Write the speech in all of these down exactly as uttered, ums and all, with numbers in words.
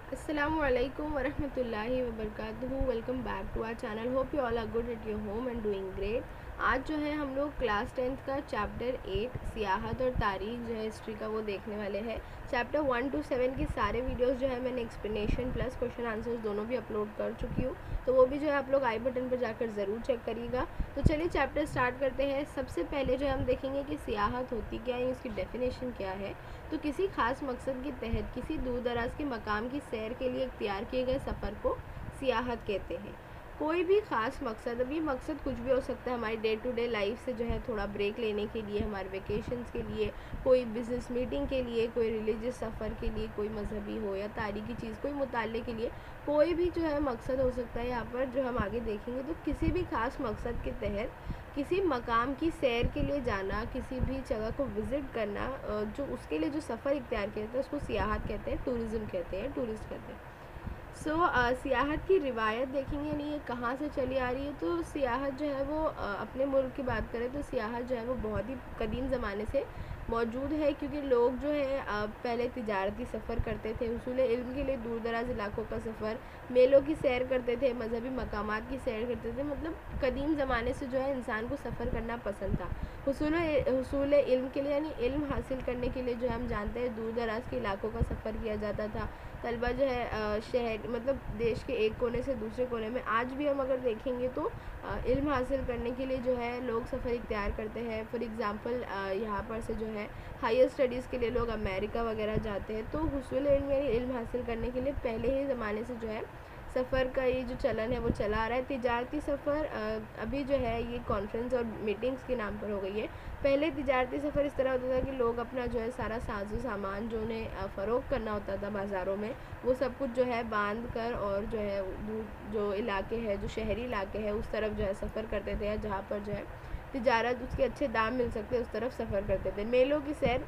Assalamualaikum warahmatullahi wabarakatuh। Welcome back to our channel. Hope you all are good at your home and doing great. आज जो है हम लोग class tenth का chapter eight सियाहत और तारीख जो है हिस्ट्री का वो देखने वाले हैं। चैप्टर वन टू सेवन के सारे वीडियोस जो है मैंने एक्सप्लेनेशन प्लस क्वेश्चन आंसर्स दोनों भी अपलोड कर चुकी हूँ, तो वो भी जो है आप लोग आई बटन पर जाकर ज़रूर चेक करिएगा। तो चलिए चैप्टर स्टार्ट करते हैं। सबसे पहले जो हम देखेंगे कि सियाहत होती क्या है, इसकी डेफिनेशन क्या है। तो किसी खास मकसद के तहत किसी दूर दराज के मकाम की सैर के लिए इख्तियार किए गए सफ़र को सियाहत कहते हैं। कोई भी ख़ास मकसद, अब ये मकसद कुछ भी हो सकता है, हमारी डे टू डे लाइफ से जो है थोड़ा ब्रेक लेने के लिए, हमारे वेकेशंस के लिए, कोई बिज़नेस मीटिंग के लिए, कोई रिलीजियस सफ़र के लिए, कोई मजहबी हो या तारीखी चीज़, कोई मुताले के लिए कोई भी जो है मकसद हो सकता है। यहाँ पर जो हम आगे देखेंगे तो किसी भी ख़ास मकसद के तहत किसी मकाम की सैर के लिए जाना, किसी भी जगह को विज़िट करना, जो उसके लिए जो सफ़र इख्तियार किया जाता है उसको सियाहत कहते हैं, टूरिज़्म कहते हैं, टूरिस्ट कहते हैं। सो so, uh, सियाहत की रिवायत देखेंगे, नहीं ये कहाँ से चली आ रही है। तो सियाहत जो है वो uh, अपने मुल्क की बात करें तो सियाहत जो है वो बहुत ही कदीम ज़माने से मौजूद है, क्योंकि लोग जो है uh, पहले तिजारती सफ़र करते थे, हुसूल इल्म के लिए दूर दराज इलाकों का सफ़र, मेलों की सैर करते थे, मजहबी मकामात की सैर करते थे। मतलब कदीम ज़माने से जो है इंसान को सफ़र करना पसंद था। हुसूल हुसूल इल्म के लिए यानी इल्म हासिल करने के लिए जो है हम जानते हैं दूर दराज के इलाकों का सफ़र किया जाता था। तलबा जो है शहर मतलब देश के एक कोने से दूसरे कोने में, आज भी हम अगर देखेंगे तो इल्म हासिल करने के लिए जो है लोग सफ़र इख्तियार करते हैं। फॉर एग्ज़ाम्पल यहाँ पर से जो है हायर स्टडीज़ के लिए लोग अमेरिका वगैरह जाते हैं। तो हुसूल इल्म यानी इल्म हासिल करने के लिए पहले ही ज़माने से जो है सफ़र का ये जो चलन है वो चला आ रहा है। तिजारती सफ़र अभी जो है ये कॉन्फ्रेंस और मीटिंग्स के नाम पर हो गई है। पहले तिजारती सफ़र इस तरह होता था कि लोग अपना जो है सारा साजो सामान जो उन्हें फ़रोख्त करना होता था बाज़ारों में, वो सब कुछ जो है बांध कर और जो है जो इलाके हैं, जो शहरी इलाके हैं, उस तरफ जो है सफ़र करते थे, या जहाँ पर जो है तिजारत उसके अच्छे दाम मिल सकते उस तरफ सफ़र करते थे। मेलों की सैर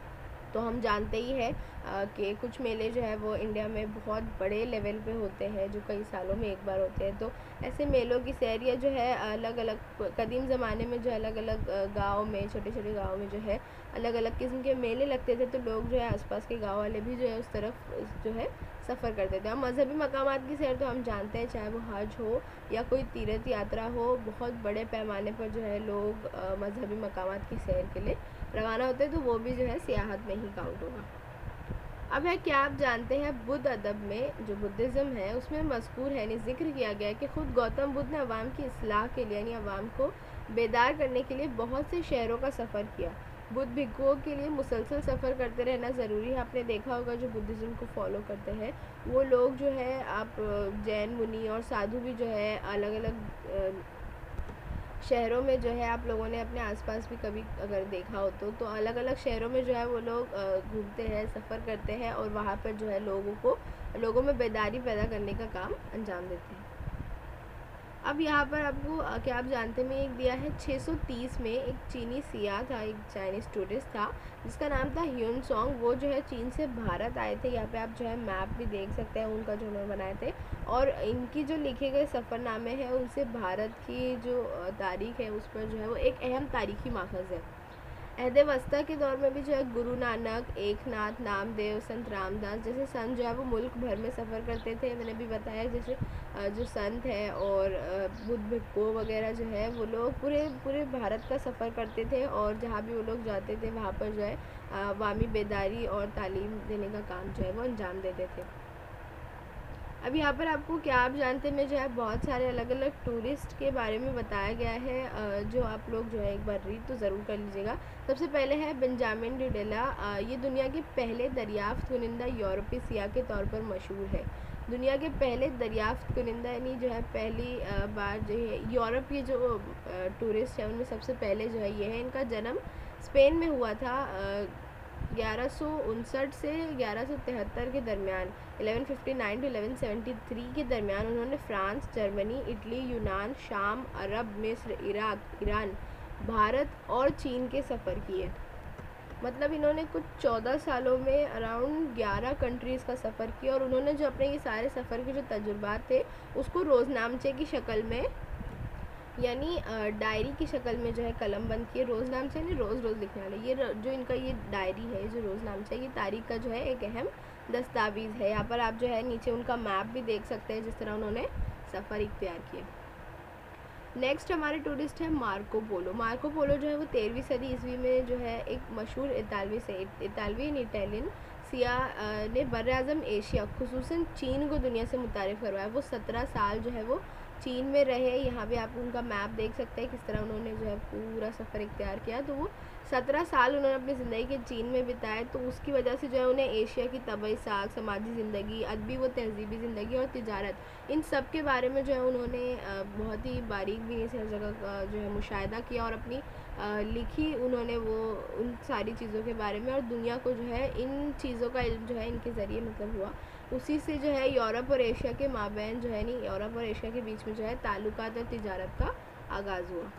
तो हम जानते ही है कि कुछ मेले जो है वो इंडिया में बहुत बड़े लेवल पे होते हैं, जो कई सालों में एक बार होते हैं। तो ऐसे मेलों की सैर या जो है अलग अलग कदीम ज़माने में जो अलग अलग गाँव में, छोटे छोटे गाँव में जो है अलग अलग किस्म के मेले लगते थे, तो लोग जो है आसपास के गाँव वाले भी जो है उस तरफ जो है सफ़र करते थे। और मजहबी मकामात की सैर तो हम जानते हैं, चाहे वो हज हो या कोई तीर्थ यात्रा हो, बहुत बड़े पैमाने पर जो है लोग मजहबी मकामात की सैर के लिए रवाना होते हैं, तो वो भी जो है सियाहत में ही काउंट होगा। अब है, क्या आप जानते हैं बुद्ध अदब में जो बुद्धिज़्म है उसमें मज़कूर है, यानी जिक्र किया गया है कि ख़ुद गौतम बुद्ध ने अवाम की इस्लाह के लिए यानी अवाम को बेदार करने के लिए बहुत से शहरों का सफ़र किया। बुद्ध भिक्षुओं के लिए मुसलसल सफ़र करते रहना ज़रूरी है। आपने देखा होगा जो बुद्धिज़्म को फॉलो करते हैं वो लोग जो है, आप जैन मुनि और साधु भी जो है अलग अलग शहरों में जो है आप लोगों ने अपने आसपास भी कभी अगर देखा हो तो तो अलग अलग शहरों में जो है वो लोग घूमते हैं, सफ़र करते हैं और वहाँ पर जो है लोगों को लोगों में बेदारी पैदा करने का काम अंजाम देते हैं। अब यहाँ पर आपको क्या आप जानते में एक दिया है, छः सौ तीस में एक चीनी सियाह था, एक चाइनीज़ टूरिस्ट था जिसका नाम था ह्यून सॉन्ग। वो जो है चीन से भारत आए थे। यहाँ पे आप जो है मैप भी देख सकते हैं उनका जो उन्होंने बनाए थे, और इनकी जो लिखे गए सफ़रनामे हैं उनसे भारत की जो तारीख़ है उस पर जो है वो एक अहम तारीख़ी माखज़ है। अहद वस्ता के दौर में भी जो है गुरु नानक, एकनाथ, नामदेव, संत रामदास जैसे संत जो है वो मुल्क भर में सफ़र करते थे। मैंने भी बताया जैसे जो संत है और बुद्ध भिक्षु वगैरह जो है वो लोग पूरे पूरे भारत का सफ़र करते थे, और जहाँ भी वो लोग जाते थे वहाँ पर जो है अवामी बेदारी और तालीम देने का काम जो है वो अंजाम देते थे। अब यहाँ पर आपको क्या आप जानते में जो है बहुत सारे अलग अलग टूरिस्ट के बारे में बताया गया है, जो आप लोग जो है एक बार रीड तो ज़रूर कर लीजिएगा। सबसे पहले है बेंजामिन डिडेला। ये दुनिया के पहले दरियाफ्त कुनिंदा यूरोपीय सियाह के तौर पर मशहूर है। दुनिया के पहले दरियाफ्त कुनिंदा यानी जो है पहली बार जो है यूरोप के जो टूरिस्ट हैं उनमें सबसे पहले जो है ये है। इनका जन्म स्पेन में हुआ था ग्यारह सौ उनसठ से ग्यारह सौ तिहत्तर के दरमियान, ग्यारह सौ उनसठ टू ग्यारह सौ तिहत्तर के दरमियान उन्होंने फ्रांस, जर्मनी, इटली, यूनान, शाम, अरब, मिस्र, इराक, ईरान, भारत और चीन के सफ़र किए। मतलब इन्होंने कुछ चौदह सालों में अराउंड ग्यारह कंट्रीज़ का सफ़र किया, और उन्होंने जो अपने ये सारे सफ़र के जो तजुर्बात थे उसको रोज़नामचे की शक्ल में यानी डायरी की शक्ल में जो है कलम बंद किए। रोज़नामचे यानी रोज़ रोज़ लिखने वाले, ये जो इनका ये डायरी है जो रोज़नामचा, ये तारीख़ का जो है एक अहम दस्तावेज़ है। यहाँ पर आप जो है नीचे उनका मैप भी देख सकते हैं जिस तरह उन्होंने सफ़र इख्तियार किया। नेक्स्ट हमारे टूरिस्ट है मार्को पोलो। मार्को पोलो जो है वो तेरहवीं सदी ईस्वी में जो है एक मशहूर इतालवी से इतालवी इटालियन सियाह ने बर्र-ए-आज़म एशिया खुसूसन चीन को दुनिया से मुतारिफ़ करवाया। वो सत्रह साल जो है वो चीन में रहे। यहाँ पे आप उनका मैप देख सकते हैं किस तरह उन्होंने जो है पूरा सफ़र इख्तियार किया। तो वो सत्रह साल उन्होंने अपनी ज़िंदगी के चीन में बिताए, तो उसकी वजह से जो है उन्हें एशिया की तबई साख, समाजी ज़िंदगी, अदबी व तहज़ीबी ज़िंदगी और तिजारत, इन सब के बारे में जो है उन्होंने बहुत ही बारीक बीनी से हर जगह का जो है मुशाहिदा किया और अपनी लिखी उन्होंने वो उन सारी चीज़ों के बारे में, और दुनिया को जो है इन चीज़ों का इल्म जो है इनके ज़रिए मतलब हुआ। उसी से जो है यूरोप और एशिया के माबैन जो है नहीं यूरोप और एशिया के बीच में जो है ताल्लुकात और तिजारत का आगाज़ हुआ।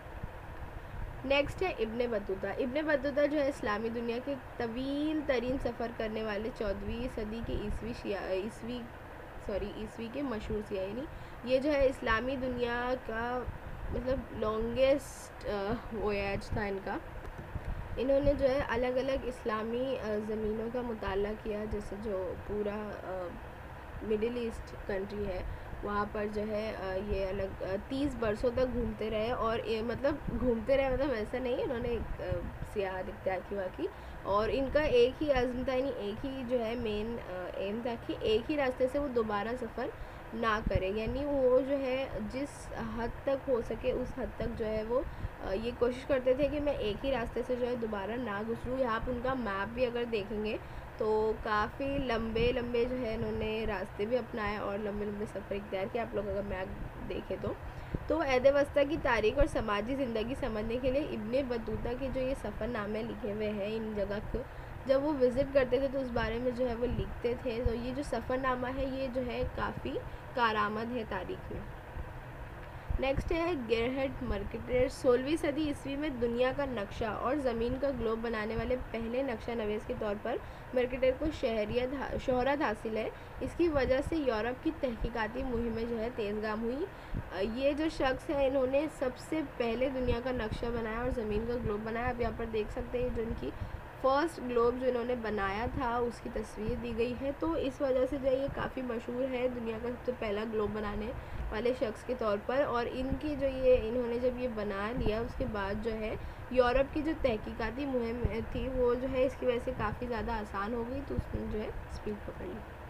नेक्स्ट है इब्ने बतूता। इब्ने बतूता जो है इस्लामी दुनिया के तवील तरीन सफ़र करने वाले चौदहवीं सदी के ईस्वी ईस्वी सॉरी ईस्वी के मशहूर सियाह, यानी ये जो है इस्लामी दुनिया का मतलब लॉन्गेस्ट वोयाज था इनका। इन्होंने जो है अलग अलग इस्लामी ज़मीनों का मुताला किया, जैसे जो पूरा मिडिल ईस्ट कंट्री है वहाँ पर जो है ये अलग तीस बरसों तक घूमते रहे। और ये मतलब घूमते रहे मतलब ऐसा नहीं, इन्होंने एक सियाहत इख्तियार की हुआ की, और इनका एक ही अज़्म था, यानी एक ही जो है मेन एम था कि एक ही रास्ते से वो दोबारा सफ़र ना करे। यानी वो जो है जिस हद तक हो सके उस हद तक जो है वो ये कोशिश करते थे कि मैं एक ही रास्ते से जो है दोबारा ना गुजरूँ। यहाँ पर उनका मैप भी अगर देखेंगे तो काफ़ी लंबे लंबे जो है इन्होंने रास्ते भी अपनाए और लंबे लंबे सफ़र इख्तियार किए। आप लोग अगर मैप देखें तो तो अहद वस्ता की तारीख़ और समाजी ज़िंदगी समझने के लिए इब्ने बतूता के जो ये सफ़रनामे लिखे हुए हैं इन जगह को जब वो विज़िट करते थे तो उस बारे में जो है वो लिखते थे। तो ये जो सफ़रनामा है ये जो है काफ़ी कारआमद है तारीख़ में। नेक्स्ट है गेरहर्ड मर्केटर। सोलहवीं सदी ईस्वी में दुनिया का नक्शा और ज़मीन का ग्लोब बनाने वाले पहले नक्शा नवीस के तौर पर मर्केटर को शहरियत शोहरत हासिल है। इसकी वजह से यूरोप की तहकीकाती मुहिमें जो है तेज़गाम हुई। ये जो शख्स है इन्होंने सबसे पहले दुनिया का नक्शा बनाया और ज़मीन का ग्लोब बनाया। आप यहाँ पर देख सकते हैं जो इनकी फ़र्स्ट ग्लोब जो इन्होंने बनाया था उसकी तस्वीर दी गई है। तो इस वजह से जो है ये काफ़ी मशहूर है दुनिया का सबसे पहला ग्लोब बनाने वाले शख्स के तौर पर। और इनकी जो ये इन्होंने जब ये बना लिया उसके बाद जो है यूरोप की जो तहकीकाती मुहिम थी वो जो है इसकी वजह से काफ़ी ज़्यादा आसान हो गई, तो उसने जो है स्पीड पकड़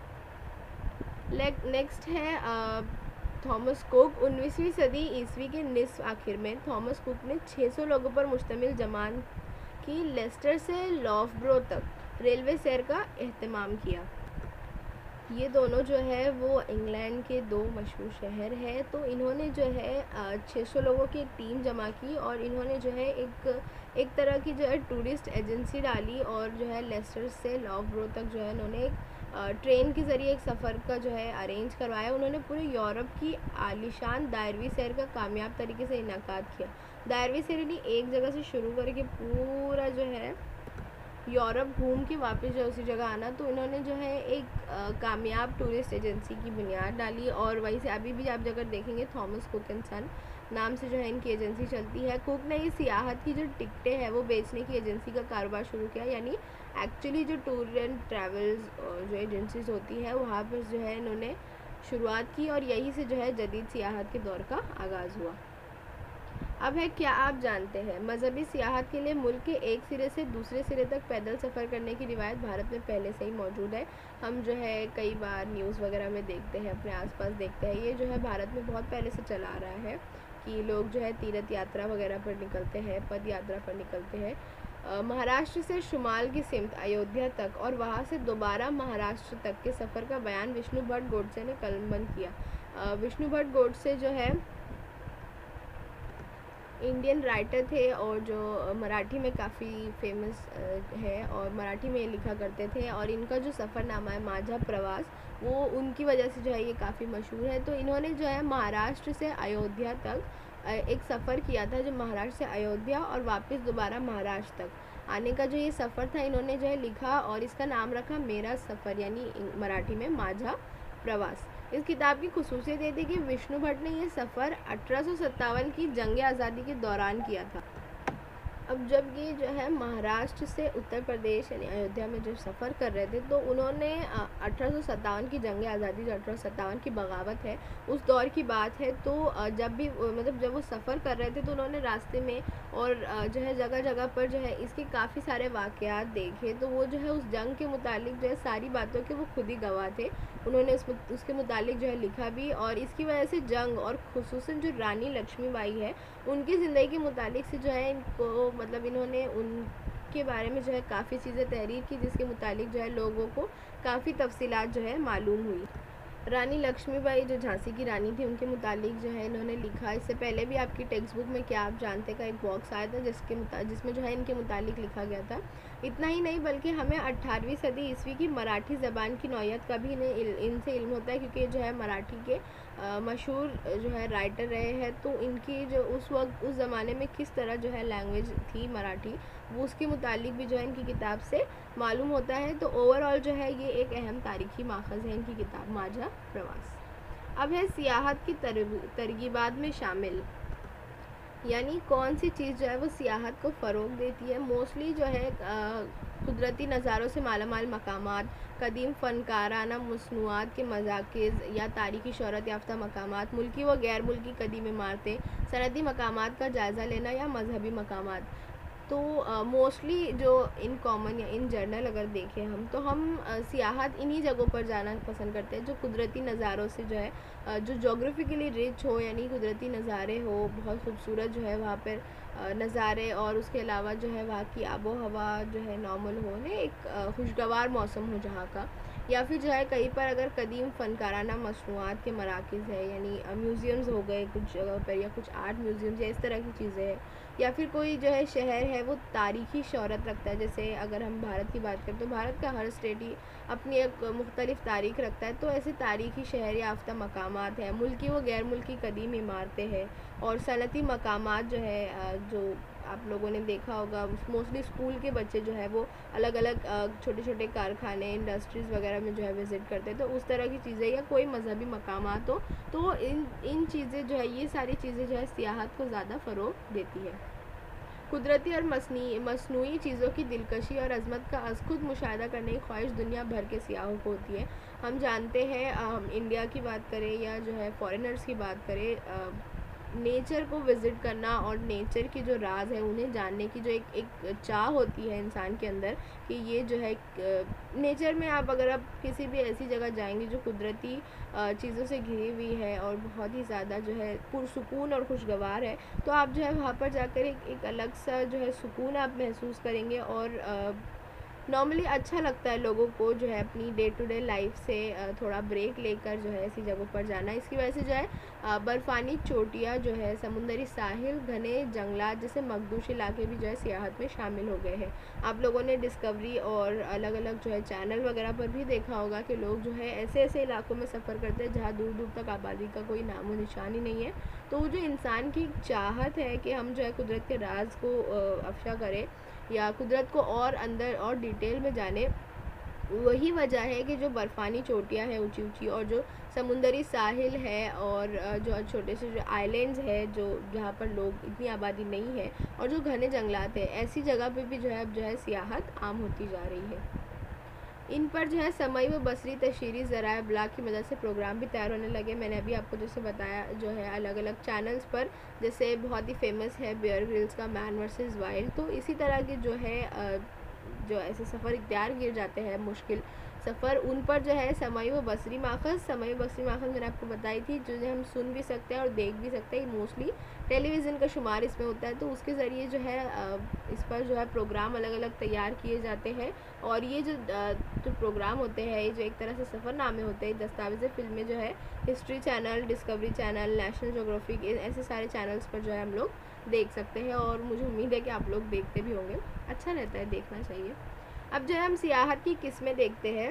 ली। नेक्स्ट है थॉमस कुक। उन्नीसवीं सदी ईस्वी के निस्फ आखिर में थॉमस कुक ने छह सौ लोगों पर मुश्तमिल जमान की लेस्टर से लॉफ्ब्रो तक रेलवे सैर का एहतमाम किया। ये दोनों जो है वो इंग्लैंड के दो मशहूर शहर है। तो इन्होंने जो है छह सौ लोगों की एक टीम जमा की और इन्होंने जो है एक एक तरह की जो है टूरिस्ट एजेंसी डाली और जो है लेस्टर से लॉफ्ब्रो तक जो है इन्होंने एक ट्रेन के ज़रिए एक सफ़र का जो है अरेंज करवाया। उन्होंने पूरे यूरोप की आलीशान दायरवी सैर का कामयाब तरीके से इनेकाद किया। दायरवी सैर यानी एक जगह से शुरू करके पूरा जो है यूरोप घूम के वापस जो उसी जगह आना। तो इन्होंने जो है एक आ, कामयाब टूरिस्ट एजेंसी की बुनियाद डाली और वहीं से अभी भी आप अगर देखेंगे थॉमस कुक एंड सन नाम से जो है इनकी एजेंसी चलती है। कुक ने ये सियाहत की जो टिकटें हैं वो बेचने की एजेंसी का कारोबार शुरू किया, यानी एक्चुअली जो टूर एंड ट्रैवल्स जो एजेंसीज होती है वहाँ पर जो है इन्होंने शुरुआत की और यहीं से जो है जदीद सियाहत के दौर का आगाज़ हुआ। अब है क्या आप जानते हैं मजहबी सियाहत के लिए मुल्क के एक सिरे से दूसरे सिरे तक पैदल सफ़र करने की रिवायत भारत में पहले से ही मौजूद है। हम जो है कई बार न्यूज़ वगैरह में देखते हैं, अपने आसपास देखते हैं, ये जो है भारत में बहुत पहले से चला आ रहा है कि लोग जो है तीर्थ यात्रा वगैरह पर निकलते हैं, पद यात्रा पर निकलते हैं। महाराष्ट्र से शुमाल की सिमत अयोध्या तक और वहाँ से दोबारा महाराष्ट्र तक के सफ़र का बयान विष्णु भट्ट गोडसे ने कलमबंद किया। विष्णु भट्ट गोडसे जो है इंडियन राइटर थे और जो मराठी में काफ़ी फेमस है और मराठी में लिखा करते थे। और इनका जो सफ़रनामा है माझा प्रवास वो उनकी वजह से जो है ये काफ़ी मशहूर है। तो इन्होंने जो है महाराष्ट्र से अयोध्या तक एक सफ़र किया था, जो महाराष्ट्र से अयोध्या और वापस दोबारा महाराष्ट्र तक आने का जो ये सफ़र था इन्होंने जो है लिखा और इसका नाम रखा मेरा सफ़र, यानी मराठी में माझा प्रवास। इस किताब की खुसूसियत ये थी कि विष्णु भट्ट ने यह सफ़र अठारह सौ सत्तावन की जंग आज़ादी के दौरान किया था। अब जब ये जो है महाराष्ट्र से उत्तर प्रदेश यानी अयोध्या में जब सफ़र कर रहे थे, तो उन्होंने अठारह सौ सत्तावन की जंग आज़ादी, जो अठारह सौ सत्तावन की बगावत है, उस दौर की बात है। तो जब भी मतलब जब वो सफ़र कर रहे थे, तो उन्होंने रास्ते में और जो है जगह जगह पर जो है इसके काफ़ी सारे वाक़यात देखे। तो वो जो है उस जंग के मुतालिक जो है सारी बातों के वो खुद ही गवाह थे। उन्होंने उस उसके मुतालिक जो है लिखा भी, और इसकी वजह से जंग और ख़ुसूसन जो रानी लक्ष्मीबाई है, उनकी ज़िंदगी के मुतालिक से जो है इनको मतलब इन्होंने उनके बारे में जो है काफ़ी चीज़ें तहरीर की, जिसके मुतालिक जो है लोगों को काफ़ी तफसीलात जो है मालूम हुई। रानी लक्ष्मीबाई जो झांसी की रानी थी, उनके मुतालिक जो है इन्होंने लिखा। इससे पहले भी आपकी टेक्स्ट बुक में क्या आप जानते का एक बॉक्स आया था, जिसके मुता जिसमें जो है इनके मुतालिक लिखा गया था। इतना ही नहीं, बल्कि हमें अट्ठारहवीं सदी ईस्वी की मराठी ज़बान की नौयत का भी इन्हें इनसे इल्म होता है, क्योंकि जो है मराठी के मशहूर जो है राइटर रहे हैं। तो इनकी जो उस वक्त उस ज़माने में किस तरह जो है लैंग्वेज थी मराठी, वो उसके मुतालिक भी जो है इनकी किताब से मालूम होता है। तो ओवरऑल जो है ये एक अहम तारीख़ी माखज़ है इनकी किताब माझा प्रवास। अब है सियाहत की तरगीबात में शामिल, यानी कौन सी चीज़ जो है वो सियाहत को फ़रोग़ देती है। मोस्टली जो है कुदरती नज़ारों से मालामाल मकामात, कदीम फ़नकाराना मसनूआत के मज़ाकिज़ या तारीख़ी शोहरत याफ्ता मकामात, मुल्की व गैर मुल्की कदीम इमारतें, सनदी मकामात का जायज़ा लेना या मजहबी मकामात। तो मोस्टली uh, जो इन कॉमन या इन जर्नल अगर देखें हम, तो हम uh, सियाहत इन्हीं जगहों पर जाना पसंद करते हैं जो कुदरती नज़ारों से जो है uh, जो जोग्राफिकली रिच हो, यानी कुदरती नज़ारे हो, बहुत खूबसूरत जो है वहाँ पर uh, नज़ारे, और उसके अलावा जो है वहाँ की आबो हवा जो है नॉर्मल हो, ने एक uh, खुशगवार मौसम हो जहाँ का। या फिर जो है कहीं पर अगर कदीम फ़नकाराना मसनूआत के मराकिज़ है, यानी म्यूज़ियम्स हो गए कुछ जगह पर, या कुछ आर्ट म्यूज़ियम्स या इस तरह की चीज़ें हैं। या फिर कोई जो है शहर है वो तारीख़ी शोहरत रखता है, जैसे अगर हम भारत की बात करें तो भारत का हर स्टेट ही अपनी एक मुख्तलिफ़ तारीख़ रखता है। तो ऐसे तारीख़ी शहर याफ्ता मकामात है, मुल्की व गैर मुल्की कदीम इमारतें हैं, और सनती मकामात जो है, जो आप लोगों ने देखा होगा मोस्टली स्कूल के बच्चे जो है वो अलग अलग छोटे छोटे कारखाने, इंडस्ट्रीज़ वगैरह में जो है विज़िट करते हैं। तो उस तरह की चीज़ें, या कोई मजहबी मकामात हो, तो इन इन चीज़ें जो है, ये सारी चीज़ें जो है सियाहत को ज़्यादा फ़रोग़ देती है। कुदरती और मसनी मसनूई चीज़ों की दिलकशी और अज़मत का अज़ खुद मुशाहिदा करने की ख्वाहिश दुनिया भर के सियाहों को होती है। हम जानते हैं, हम इंडिया की बात करें या जो है फॉरेनर्स की बात करें, नेचर को विज़िट करना और नेचर की जो राज है उन्हें जानने की जो एक एक चाह होती है इंसान के अंदर, कि ये जो है नेचर में आप अगर आप किसी भी ऐसी जगह जाएंगे जो कुदरती चीज़ों से घिरी हुई है और बहुत ही ज़्यादा जो है पुरसुकून और खुशगवार है, तो आप जो है वहाँ पर जाकर एक एक अलग सा जो है सुकून आप महसूस करेंगे। और नॉर्मली अच्छा लगता है लोगों को जो है अपनी डे टू डे लाइफ से थोड़ा ब्रेक लेकर जो है ऐसी जगहों पर जाना। इसकी वजह से जो है बर्फ़ानी चोटियाँ जो है, समुंदरी साहिल, घने जंगलात जैसे मखदूश इलाके भी जो है सियाहत में शामिल हो गए हैं। आप लोगों ने डिस्कवरी और अलग अलग जो है चैनल वगैरह पर भी देखा होगा कि लोग जो है ऐसे ऐसे इलाकों में सफ़र करते हैं जहाँ दूर दूर तक आबादी का कोई नामो निशान ही नहीं है। तो वो जो इंसान की चाहत है कि हम जो है कुदरत के राज को अफशा करें या कुदरत को और अंदर और डिटेल में जाने, वही वजह है कि जो बर्फ़ानी चोटियाँ हैं ऊंची ऊंची, और जो समुंदरी साहिल है, और जो छोटे से जो आइलैंड्स है जो जहाँ पर लोग इतनी आबादी नहीं है, और जो घने जंगलात है, ऐसी जगह पे भी जो है अब जो है सियाहत आम होती जा रही है। इन पर जो है समई व बसरी तशहीरी ज़राए अबलाग की मदद से प्रोग्राम भी तैयार होने लगे। मैंने अभी आपको जैसे बताया जो है अलग अलग चैनल्स पर, जैसे बहुत ही फेमस है बेयर ग्रिल्स का मैन वर्सेस वाइल्ड। तो इसी तरह के जो है जो ऐसे सफ़र इख्तियार किए जाते हैं मुश्किल सफ़र, उन पर जो है समई व बसरी माखज़ समई व बसरी माखज़ मैंने आपको बताई थी, जो हम सुन भी सकते हैं और देख भी सकते हैं। मोस्टली टेलीविज़न का शुमार इसमें होता है, तो उसके ज़रिए जो है इस पर जो है प्रोग्राम अलग अलग तैयार किए जाते हैं। और ये जो जो प्रोग्राम होते हैं, ये जो एक तरह से सफ़रनामे होते हैं, दस्तावेज़ फ़िल्में जो है History Channel, Discovery Channel, National Geographic, ऐसे सारे चैनल्स पर जो है हम लोग देख सकते हैं। और मुझे उम्मीद है कि आप लोग देखते भी होंगे, अच्छा रहता है, देखना चाहिए। अब जो है हम सियाहत की किस्में देखते हैं।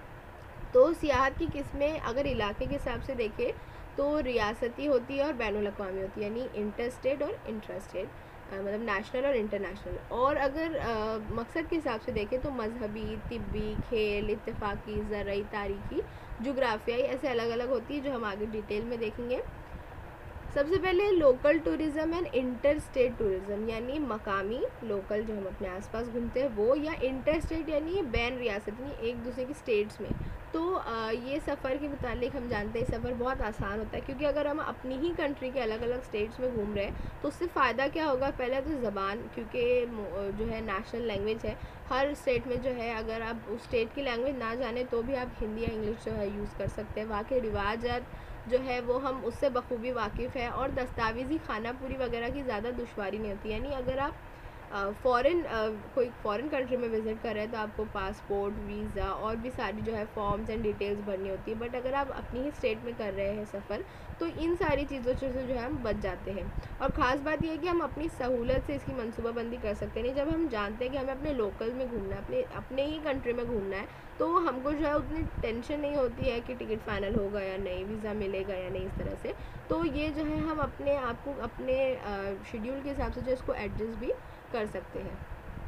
तो सियाहत की किस्में अगर इलाके के हिसाब से देखें तो रियासती होती है और बैनुल-अक़वामी होती है, यानी इंटरस्टेट और इंट्रास्टेट, मतलब नेशनल और इंटरनेशनल। और अगर मकसद के हिसाब से देखें तो मजहबी, तिब्बी, खेल, इत्तेफाकी, ज़रई, तारीख़ी, जोग्राफियाई, ऐसे अलग अलग होती है जो हम आगे डिटेल में देखेंगे। सबसे पहले local tourism and inter state tourism, यानी मकामी लोकल जो हम अपने आसपास घूमते हैं वो, या इंटर स्टेट यानी बैन रियासत यानी एक दूसरे की स्टेट्स में। तो आ, ये सफ़र के मुतालिक हम जानते हैं सफ़र बहुत आसान होता है, क्योंकि अगर हम अपनी ही कंट्री के अलग अलग स्टेट्स में घूम रहे हैं तो उससे फ़ायदा क्या होगा, पहले तो ज़बान, क्योंकि जो है नेशनल लैंग्वेज है हर स्टेट में जो है, अगर आप उस स्टेट की लैंग्वेज ना जाने तो भी आप हिंदी या इंग्लिश जो है यूज़ कर सकते हैं। वहाँ के रिवाजात जो है वो हम उससे बखूबी वाकिफ़ है, और दस्तावेज़ी खाना पूरी वगैरह की ज़्यादा दुश्वारी नहीं होती। यानी अगर आप फ़ॉरेन कोई फ़ॉरेन कंट्री में विज़िट कर रहे हैं तो आपको पासपोर्ट, वीज़ा और भी सारी जो है फॉर्म्स एंड डिटेल्स भरनी होती है। बट अगर आप अपनी ही स्टेट में कर रहे हैं सफ़र तो इन सारी चीज़ों से जो है हम बच जाते हैं। और ख़ास बात यह है कि हम अपनी सहूलत से इसकी मनसूबाबंदी कर सकते हैं। नहीं, जब हम जानते हैं कि हमें अपने लोकल में घूमना है, अपने अपने ही कंट्री में घूमना है, तो हमको जो है उतनी टेंशन नहीं होती है कि टिकट फ़ाइनल होगा या नहीं, वीज़ा मिलेगा या नहीं, इस तरह से। तो ये जो है हम अपने आप को अपने शेड्यूल के हिसाब से जो इसको एडजस्ट भी कर सकते हैं।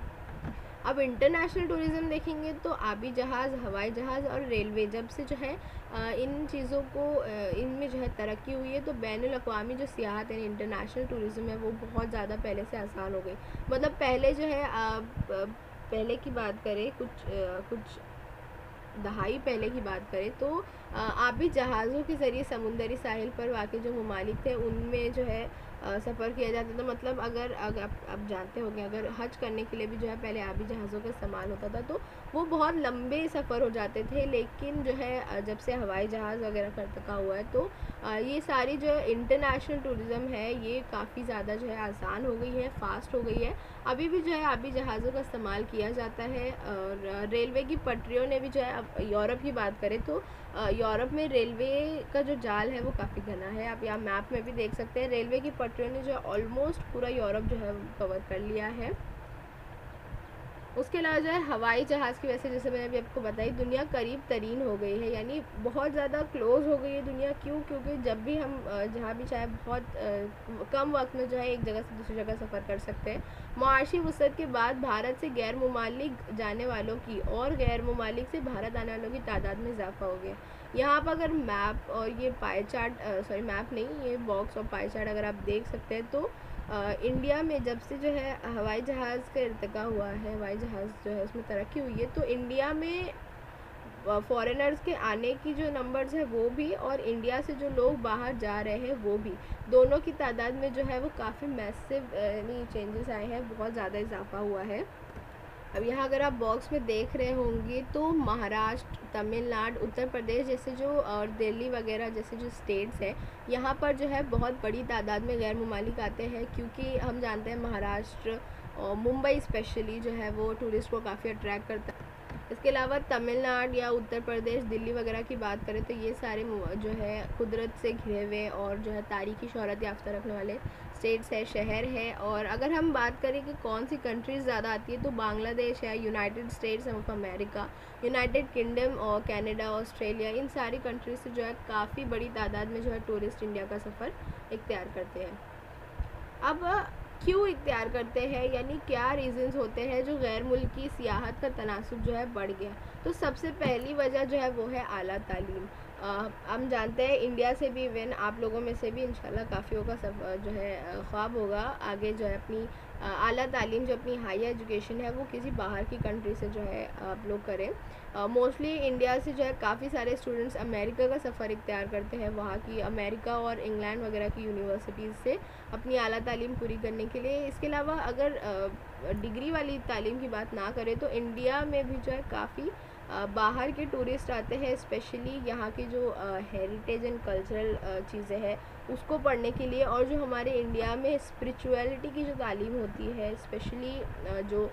अब इंटरनेशनल टूरिज़्म देखेंगे तो आबी जहाज़, हवाई जहाज़ और रेलवे, जब से जो है इन चीज़ों को इनमें जो है तरक्की हुई है तो बैनुल अक़वामी जो सियाहत है, इंटरनेशनल टूरिज़्म है, वो बहुत ज़्यादा पहले से आसान हो गई। मतलब पहले जो है पहले की बात करें, कुछ कुछ दहाई पहले की बात करें तो आबी जहाज़ों के ज़रिए समुंदरी साहिल पर वाक़ई जो ममालिक थे उनमें जो है सफ़र किया जाता था। मतलब अगर अगर आप, आप जानते होंगे, अगर हज करने के लिए भी जो है पहले आबी जहाज़ों का इस्तेमाल होता था तो वो बहुत लंबे सफ़र हो जाते थे। लेकिन जो है जब से हवाई जहाज़ वगैरह का इर्तिक़ा हुआ है तो ये सारी जो है इंटरनेशनल टूरिज़्म है ये काफ़ी ज़्यादा जो है आसान हो गई है, फ़ास्ट हो गई है। अभी भी जो है आबी जहाज़ों का इस्तेमाल किया जाता है। और रेलवे की पटरियों ने भी जो है, अब यूरोप की बात करें तो यूरोप में रेलवे का जो जाल है वो काफ़ी घना है। आप यहाँ मैप में भी देख सकते हैं, रेलवे की पटरियों ने जो है ऑलमोस्ट पूरा यूरोप जो है कवर कर लिया है। उसके अलावा जो है हवाई जहाज़ की वजह से, जैसे मैंने अभी आपको बताई, दुनिया करीब तरीन हो गई है, यानी बहुत ज़्यादा क्लोज़ हो गई है दुनिया। क्यों? क्योंकि जब भी हम जहाँ भी चाहे बहुत कम वक्त में जो है एक जगह से दूसरी जगह सफ़र कर सकते हैं। मुआशी वसअत के बाद भारत से गैर मुमालिक जाने वालों की और गैर मुमालिक से भारत आने वालों की तादाद में इजाफा हो गया। यहाँ पर अगर मैप और ये पाई चार्ट, सॉरी मैप नहीं, ये बॉक्स और पाई चार्ट अगर आप देख सकते हैं तो आ, इंडिया में जब से जो है हवाई जहाज़ का इर्तिक़ा हुआ है, हवाई जहाज़ जो है उसमें तरक्की हुई है, तो इंडिया में फॉरेनर्स के आने की जो नंबर्स है वो भी, और इंडिया से जो लोग बाहर जा रहे हैं वो भी, दोनों की तादाद में जो है वो काफ़ी मैसिव यानी चेंजेस आए हैं, बहुत ज़्यादा इजाफा हुआ है। अब यहाँ अगर आप बॉक्स में देख रहे होंगे तो महाराष्ट्र, तमिलनाडु, उत्तर प्रदेश जैसे जो और दिल्ली वगैरह जैसे जो स्टेट्स हैं, यहाँ पर जो है बहुत बड़ी तादाद में गैर मुमालिक आते हैं। क्योंकि हम जानते हैं महाराष्ट्र और मुंबई स्पेशली जो है वो टूरिस्ट को काफ़ी अट्रैक्ट करता है। इसके अलावा तमिलनाडु या उत्तर प्रदेश, दिल्ली वगैरह की बात करें तो ये सारे जो है कुदरत से घिरे हुए और जो है तारीख़ी शोहरत याफ्ता रखने वाले स्टेट्स है, शहर है। और अगर हम बात करें कि कौन सी कंट्रीज़ ज़्यादा आती है तो बांग्लादेश है, United States of America, United Kingdom और कनाडा, ऑस्ट्रेलिया, इन सारी कंट्रीज से जो है काफ़ी बड़ी तादाद में जो है टूरिस्ट इंडिया का सफ़र इख्तियार करते हैं। अब क्यों इख्तियार करते हैं, यानी क्या रीज़न्स होते हैं जो गैर मुल्की सियाहत का तनासुब जो है बढ़ गया। तो सबसे पहली वजह जो है वो है आला तालीम। हम जानते हैं इंडिया से भी, इवन आप लोगों में से भी इंशाल्लाह काफ़ियों का सब जो है ख्वाब होगा आगे जो है अपनी आला तालीम, जो अपनी हाई एजुकेशन है वो किसी बाहर की कंट्री से जो है आप लोग करें। मोस्टली इंडिया से जो है काफ़ी सारे स्टूडेंट्स अमेरिका का सफ़र इख्तियार करते हैं, वहाँ की अमेरिका और इंग्लैंड वगैरह की यूनिवर्सिटीज़ से अपनी आला तालीम पूरी करने के लिए। इसके अलावा अगर डिग्री वाली तालीम की बात ना करें तो इंडिया में भी जो है काफ़ी बाहर के टूरिस्ट आते हैं, स्पेशली यहाँ की जो हेरिटेज एंड कल्चरल चीज़ें हैं उसको पढ़ने के लिए। और जो हमारे इंडिया में स्पिरिचुअलिटी की जो तालीम होती है, स्पेशली जो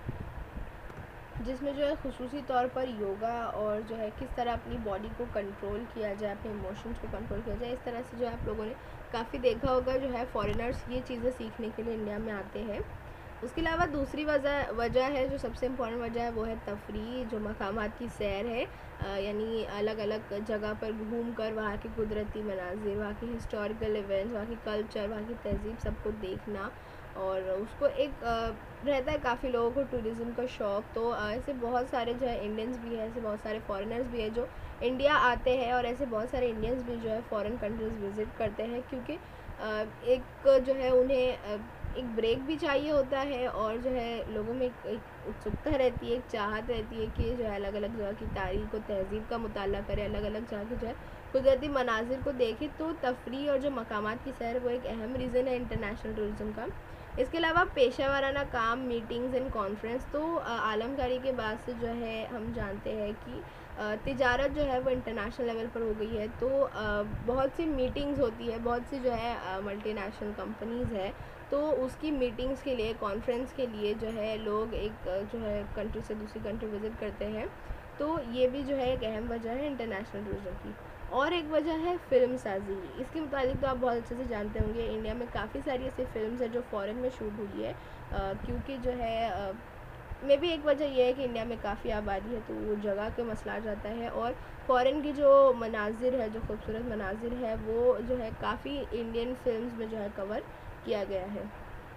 जिसमें जो है खुसूसी तौर पर योगा और जो है किस तरह अपनी बॉडी को कंट्रोल किया जाए, अपने इमोशंस को कंट्रोल किया जाए, इस तरह से जो है आप लोगों ने काफ़ी देखा होगा जो है फॉरेनर्स ये चीज़ें सीखने के लिए इंडिया में आते हैं। उसके अलावा दूसरी वजह वजह है, जो सबसे इम्पॉर्टेंट वजह है वो है तफरीह, जो मकामात की सैर है, यानी अलग अलग जगह पर घूम कर वहाँ के कुदरती मनाजिर, वहाँ के हिस्टोरिकल इवेंट्स, वहाँ की कल्चर, वहाँ की तहज़ीब सबको देखना। और उसको एक रहता है काफ़ी लोगों को टूरिज़्म का शौक़। तो ऐसे बहुत सारे जो है इंडियंस भी हैं, ऐसे बहुत सारे फॉरेनर्स भी हैं जो इंडिया आते हैं, और ऐसे बहुत सारे इंडियंस भी जो है फ़ॉरेन कंट्रीज़ विज़िट करते हैं। क्योंकि एक जो है उन्हें एक ब्रेक भी चाहिए होता है, और जो है लोगों में एक, एक उत्सुकता रहती है, एक चाहत रहती है कि जो है अलग अलग जगह की तारीख और तहज़ीब का मुताला करें, अलग अलग जगह के जो है कुदरती मनाजिर को देखें। तो तफरी और जो मकामात की सैर वो एक अहम रीज़न है इंटरनेशनल टूरिज़्म का। इसके अलावा पेशा वाराना काम, मीटिंग्स एंड कॉन्फ्रेंस, तो आलमकारी के बाद से जो है हम जानते हैं कि तिजारत जो है वो इंटरनेशनल लेवल पर हो गई है। तो बहुत सी मीटिंग्स होती है, बहुत सी जो है मल्टीनेशनल कंपनीज़ है, तो उसकी मीटिंग्स के लिए, कॉन्फ्रेंस के लिए जो है लोग एक जो है कंट्री से दूसरी कंट्री विज़िट करते हैं। तो ये भी जो है एक अहम वजह है इंटरनेशनल टूरिज़्म की। और एक वजह है फ़िल्म साजी। इसके मुताबिक तो आप बहुत अच्छे से जानते होंगे, इंडिया में काफ़ी सारी ऐसी फ़िल्म्स हैं जो फ़ॉरेन में शूट हुई है, क्योंकि जो है मे भी एक वजह यह है कि इंडिया में काफ़ी आबादी है, तो वो जगह का मसला आ जाता है, और फ़ॉरेन की जो मनाजिर है, जो खूबसूरत मनाजिर है, वो जो है काफ़ी इंडियन फिल्म्स में जो है कवर किया गया है।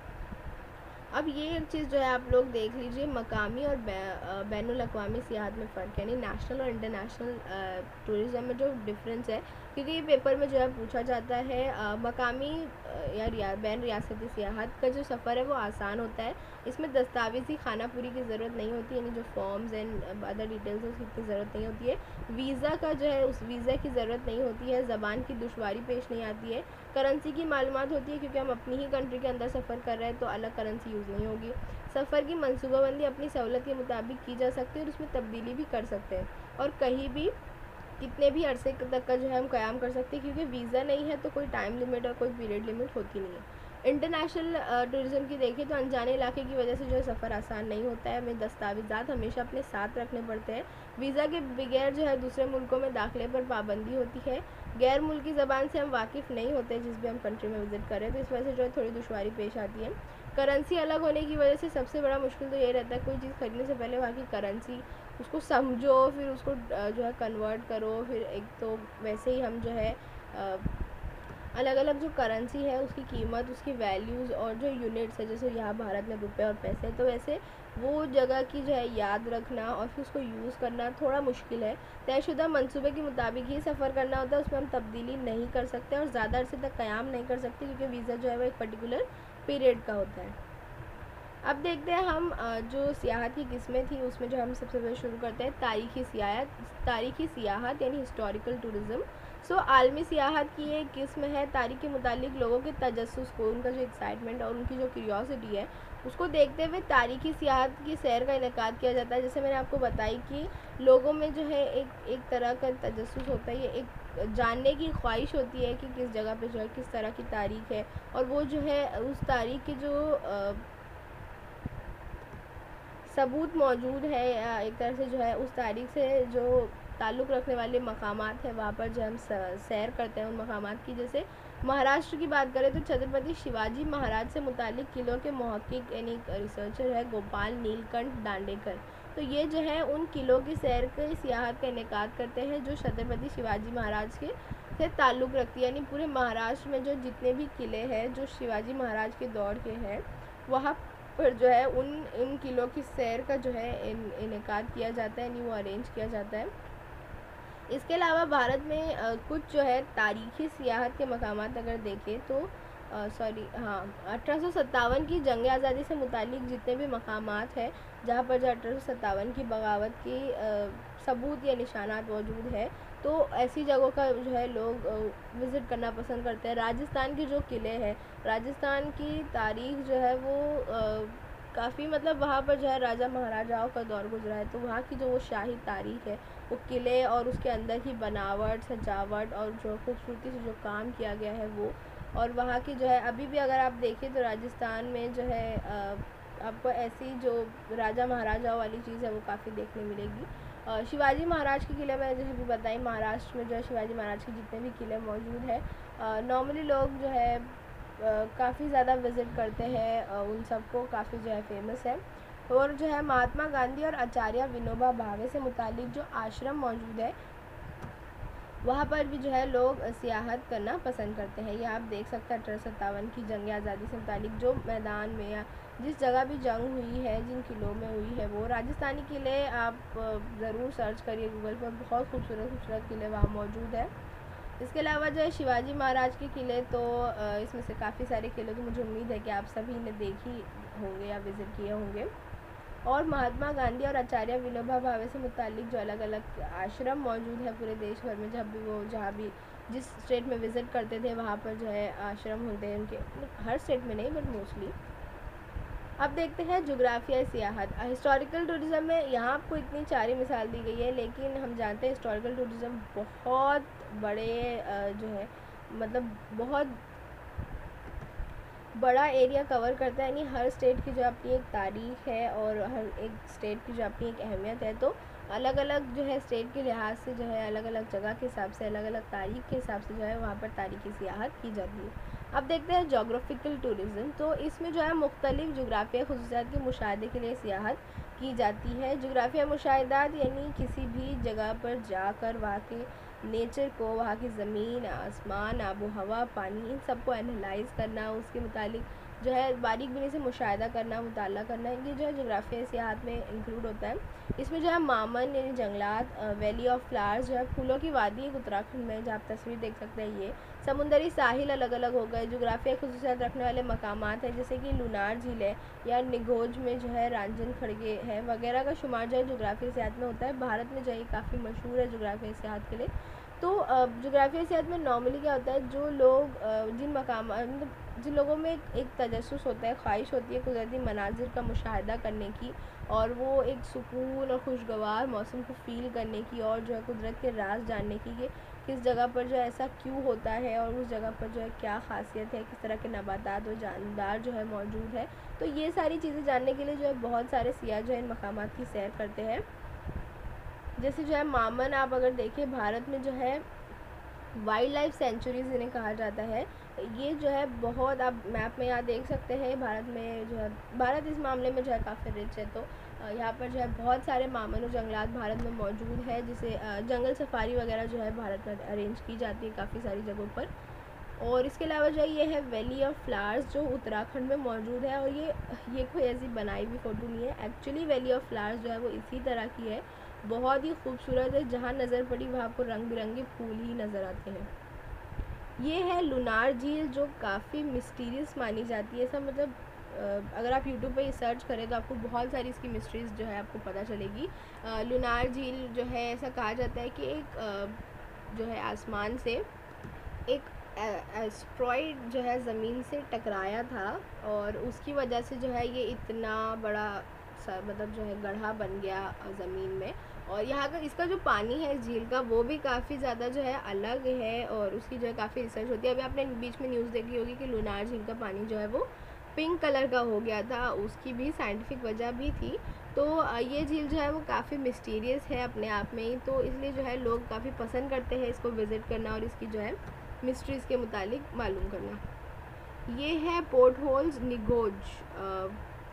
अब ये एक चीज़ जो है आप लोग देख लीजिए, मकामी और बैनुल अक़वामी सियाहत में फ़र्क, यानी नेशनल और इंटरनेशनल टूरिज़्म में जो डिफरेंस है, क्योंकि ये पेपर में जो है पूछा जाता है। आ, मकामी या रिया, बैन रियासती सियाहत का जो सफ़र है वो आसान होता है, इसमें दस्तावेज़ी खाना पूरी की ज़रूरत नहीं होती, यानी जो फॉर्म्स एंड अदर डिटेल्स है उसकी ज़रूरत नहीं होती है। वीज़ा का जो है उस वीज़ा की ज़रूरत नहीं होती है, ज़बान की दुश्वारी पेश नहीं आती है, करेंसी की मालूमात होती है, क्योंकि हम अपनी ही कंट्री के अंदर सफ़र कर रहे हैं तो अलग करेंसी यूज़ नहीं होगी। सफ़र की मनसूबाबंदी अपनी सहूलत के मुताबिक की जा सकती है और उसमें तब्दीली भी कर सकते हैं, और कहीं भी कितने भी अरसे तक का जो है हम क़याम कर सकते हैं, क्योंकि वीज़ा नहीं है तो कोई टाइम लिमिट और कोई पीरियड लिमिट होती नहीं है। इंटरनेशनल टूरिज़्म की देखें तो अनजाने इलाके की वजह से जो है सफ़र आसान नहीं होता है, हमें दस्तावेज़ात हमेशा अपने साथ रखने पड़ते हैं। वीज़ा के बगैर जो है दूसरे मुल्कों में दाखिले पर पाबंदी होती है। गैर मुल्की ज़बान से हम वाकिफ़ नहीं होते जिस भी हम कंट्री में विज़िट करें, तो इस वजह से जो है थोड़ी दुश्वारी पेश आती है। करेंसी अलग होने की वजह से सबसे बड़ा मुश्किल तो ये रहता है, कोई चीज़ ख़रीदने से पहले वहाँ की करेंसी उसको समझो, फिर उसको जो है कन्वर्ट करो, फिर एक तो वैसे ही हम जो है अलग अलग जो करेंसी है उसकी कीमत, उसकी वैल्यूज़ और जो यूनिट्स है, जैसे यहाँ भारत में रुपए और पैसे, तो वैसे वो जगह की जो है याद रखना और फिर उसको यूज़ करना थोड़ा मुश्किल है। तयशुदा मंसूबे के मुताबिक ही सफ़र करना होता है, उसमें हम तब्दीली नहीं कर सकते और ज़्यादा अरसे तक क़याम नहीं कर सकते, क्योंकि वीज़ा जो है वो एक पर्टिकुलर पीरियड का होता है। अब देखते हैं हम जो सियाहत की किस्में थी उसमें जो हम सबसे पहले शुरू करते हैं तारीख़ी सियाहत तारीख़ी सियाहत यानी हिस्टोरिकल टूरिज़्म। सो आलमी सियाहत की एक किस्म है, तारीख़ के मुतालिक लोगों के तजस्सुस को, उनका जो एक्साइटमेंट और उनकी जो क्यूरियोसिटी है उसको देखते हुए तारीख़ी सियाहत की सैर का इनेकाद किया जाता है। जैसे मैंने आपको बताई कि लोगों में जो है एक एक तरह का तजस्सुस होता है, ये एक जानने की ख्वाहिश होती है कि किस जगह पे जो है किस तरह की तारीख़ है, और वो जो है उस तारीख़ की जो आ, सबूत मौजूद है, एक तरह से जो है उस तारीख़ से जो ताल्लुक़ रखने वाले मकामात हैं वहाँ पर जो हम सैर करते हैं उन मकामात की। जैसे महाराष्ट्र की बात करें तो छत्रपति शिवाजी महाराज से मुतालिक किलों के मुहक्किक यानी रिसर्चर है गोपाल नीलकंठ दांडेकर, तो ये जो है उन किलों की सैर के सियाहत का इनेकाद करते हैं जो छत्रपति शिवाजी महाराज के से ताल्लुक़ रखती है, यानी पूरे महाराष्ट्र में जो जितने भी किले हैं जो शिवाजी महाराज के दौर के हैं वहाँ पर जो है उन इन किलों की सैर का जो है इन इनेकाद किया जाता है, यानी वो अरेंज किया जाता है। इसके अलावा भारत में आ, कुछ जो है तारीख़ी सियाहत के मकामात अगर देखें तो सॉरी हाँ अठारह सौ सत्तावन की जंग आज़ादी से मुतालिक जितने भी मकामात हैं जहाँ पर जो अठारह सौ सत्तावन की बगावत की आ, सबूत या निशानात मौजूद है, तो ऐसी जगहों का जो है लोग विज़िट करना पसंद करते हैं। राजस्थान के जो किले हैं, राजस्थान की तारीख़ जो है वो काफ़ी मतलब वहाँ पर जो है राजा महाराजाओं का दौर गुजरा है, तो वहाँ की जो वो शाही तारीख़ है, वो किले और उसके अंदर की बनावट, सजावट और जो खूबसूरती से जो काम किया गया है वो, और वहाँ की जो है अभी भी अगर आप देखें तो राजस्थान में जो है आपको ऐसी जो राजा महाराजाओं वाली चीज़ है वो काफ़ी देखने मिलेगी। शिवाजी महाराज के किले में जैसे भी बताई, महाराष्ट्र में जो है शिवाजी महाराज के जितने भी किले मौजूद है, नॉर्मली लोग जो है काफ़ी ज़्यादा विज़िट करते हैं, उन सबको काफ़ी जो है फेमस है। और जो है महात्मा गांधी और आचार्य विनोबा भावे से मुतालिक जो आश्रम मौजूद है वहाँ पर भी जो है लोग सियाहत करना पसंद करते हैं। ये आप देख सकते हैं अठारह सत्तावन की जंग आज़ादी से मुतालिक जो मैदान में या जिस जगह भी जंग हुई है, जिन किलों में हुई है, वो राजस्थानी किले आप ज़रूर सर्च करिए गूगल पर, बहुत खूबसूरत खूबसूरत किले वहाँ मौजूद है। इसके अलावा जो है शिवाजी महाराज के किले, तो इसमें से काफ़ी सारे किले तो मुझे उम्मीद है कि आप सभी ने देखी होंगे या विज़िट किए होंगे। और महात्मा गांधी और आचार्य विनोबा भावे से मुतालिक जो अलग अलग आश्रम मौजूद है पूरे देश भर में, जब भी वो जहाँ भी जिस स्टेट में विज़िट करते थे वहाँ पर जो है आश्रम होते हैं उनके, हर स्टेट में नहीं बट मोस्टली। अब देखते हैं जोग्राफियाई सियाहत। हिस्टोरिकल टूरिज़्म में यहाँ आपको इतनी चार ही मिसाल दी गई है, लेकिन हम जानते हैं हिस्टोरिकल टूरिज़्म बहुत बड़े जो है मतलब बहुत बड़ा एरिया कवर करता है, यानी हर स्टेट की जो अपनी एक तारीख है और हर एक स्टेट की जो अपनी एक अहमियत है, तो अलग अलग जो है स्टेट के लिहाज से जो है अलग अलग जगह के हिसाब से अलग अलग तारीख के हिसाब से जो है वहाँ पर तारीखी सियाहत की जाती है। अब देखते हैं जोग्राफिकल टूरिज़्म, तो इसमें जो है मुख्तलिफ जोग्राफिया खसूसियात के मुशाहदे के लिए सियाहत की जाती है। जोग्राफिया मुशाहिदात यानी किसी भी जगह पर जाकर वहाँ के नेचर को, वहाँ की ज़मीन, आसमान, आबो हवा, पानी, इन सब को एनालाइज़ करना, उसके मुतालिक जो है बारीक बीनी से मुशाहिदा करना, मुताला करना, ये जो है जोग्राफिया सियाहत में इंक्लूड होता है। इसमें जो है मामन यानी जंगलात, वैली ऑफ फ्लावर्स जो है फूलों की वादी एक उत्तराखंड में, जहाँ आप तस्वीर देख सकते हैं, ये समुंदरी साहिल अलग अलग हो गए। जोग्राफिया खसूसियात रखने वाले मकामात हैं जैसे कि लूनार झील है या निगोज में जो है रांझन खड़गे है वगैरह का शुमार जो है जोग्राफिया सियाहत में होता है। भारत में जो है काफ़ी मशहूर है जोग्राफिया सियाहत के लिए। तो जोग्राफिया सियाहत में नॉर्मली क्या होता है, जो लोग जिन मकाम मतलब जिन लोगों में एक, एक तजस्सुस होता है, ख्वाहिश होती है कुदरती मनाजिर का मुशाहिदा करने की, और वो एक सुकून और खुशगवार मौसम को फ़ील करने की, और जो है कुदरत के राज जानने की कि किस जगह पर जो है ऐसा क्यों होता है और उस जगह पर जो है क्या ख़ासियत है, किस तरह के नबातात और जानदार जो है मौजूद है। तो ये सारी चीज़ें जानने के लिए जो है बहुत सारे सियाह जो है इन मकामात की सैर करते हैं। जैसे जो है मामन आप अगर देखें, भारत में जो है वाइल्ड लाइफ सेंचुरीज़ इन्हें कहा जाता है। ये जो है बहुत, आप मैप में यहाँ देख सकते हैं, भारत में जो है भारत इस मामले में जो है काफ़ी रिच है। तो यहाँ पर जो है बहुत सारे मामन और जंगलात भारत में मौजूद है, जिसे जंगल सफारी वगैरह जो है भारत में अरेंज की जाती है काफ़ी सारी जगहों पर। और इसके अलावा जो है ये है वैली ऑफ फ्लावर्स जो उत्तराखंड में मौजूद है, और ये ये कोई ऐसी बनाई हुई फ़ोटो नहीं है, एक्चुअली वैली ऑफ फ्लावर्स जो है वो इसी तरह की है, बहुत ही खूबसूरत है, जहाँ नज़र पड़ी वहाँ आपको रंग बिरंगे फूल ही नज़र आते हैं। ये है लूनार झील जो काफ़ी मिस्टीरियस मानी जाती है। सब मतलब अगर आप यूट्यूब पे सर्च करें तो आपको बहुत सारी इसकी मिस्ट्रीज़ जो है आपको पता चलेगी। लूनार झील जो है ऐसा कहा जाता है कि एक जो है आसमान से एक एस्ट्रॉइड जो है ज़मीन से टकराया था, और उसकी वजह से जो है ये इतना बड़ा सा मतलब जो है गड्ढा बन गया ज़मीन में। और यहाँ का इसका जो पानी है इस झील का वो भी काफ़ी ज़्यादा जो है अलग है, और उसकी जो है काफ़ी रिसर्च होती है। अभी आपने बीच में न्यूज़ देखी होगी कि लूनार झील का पानी जो है वो पिंक कलर का हो गया था, उसकी भी साइंटिफिक वजह भी थी। तो ये झील जो है वो काफ़ी मिस्टीरियस है अपने आप में ही, तो इसलिए जो है लोग काफ़ी पसंद करते हैं इसको विज़िट करना और इसकी जो है मिस्ट्रीज़ के मुतालिक मालूम करना। ये है पोर्ट होल्स निगोज,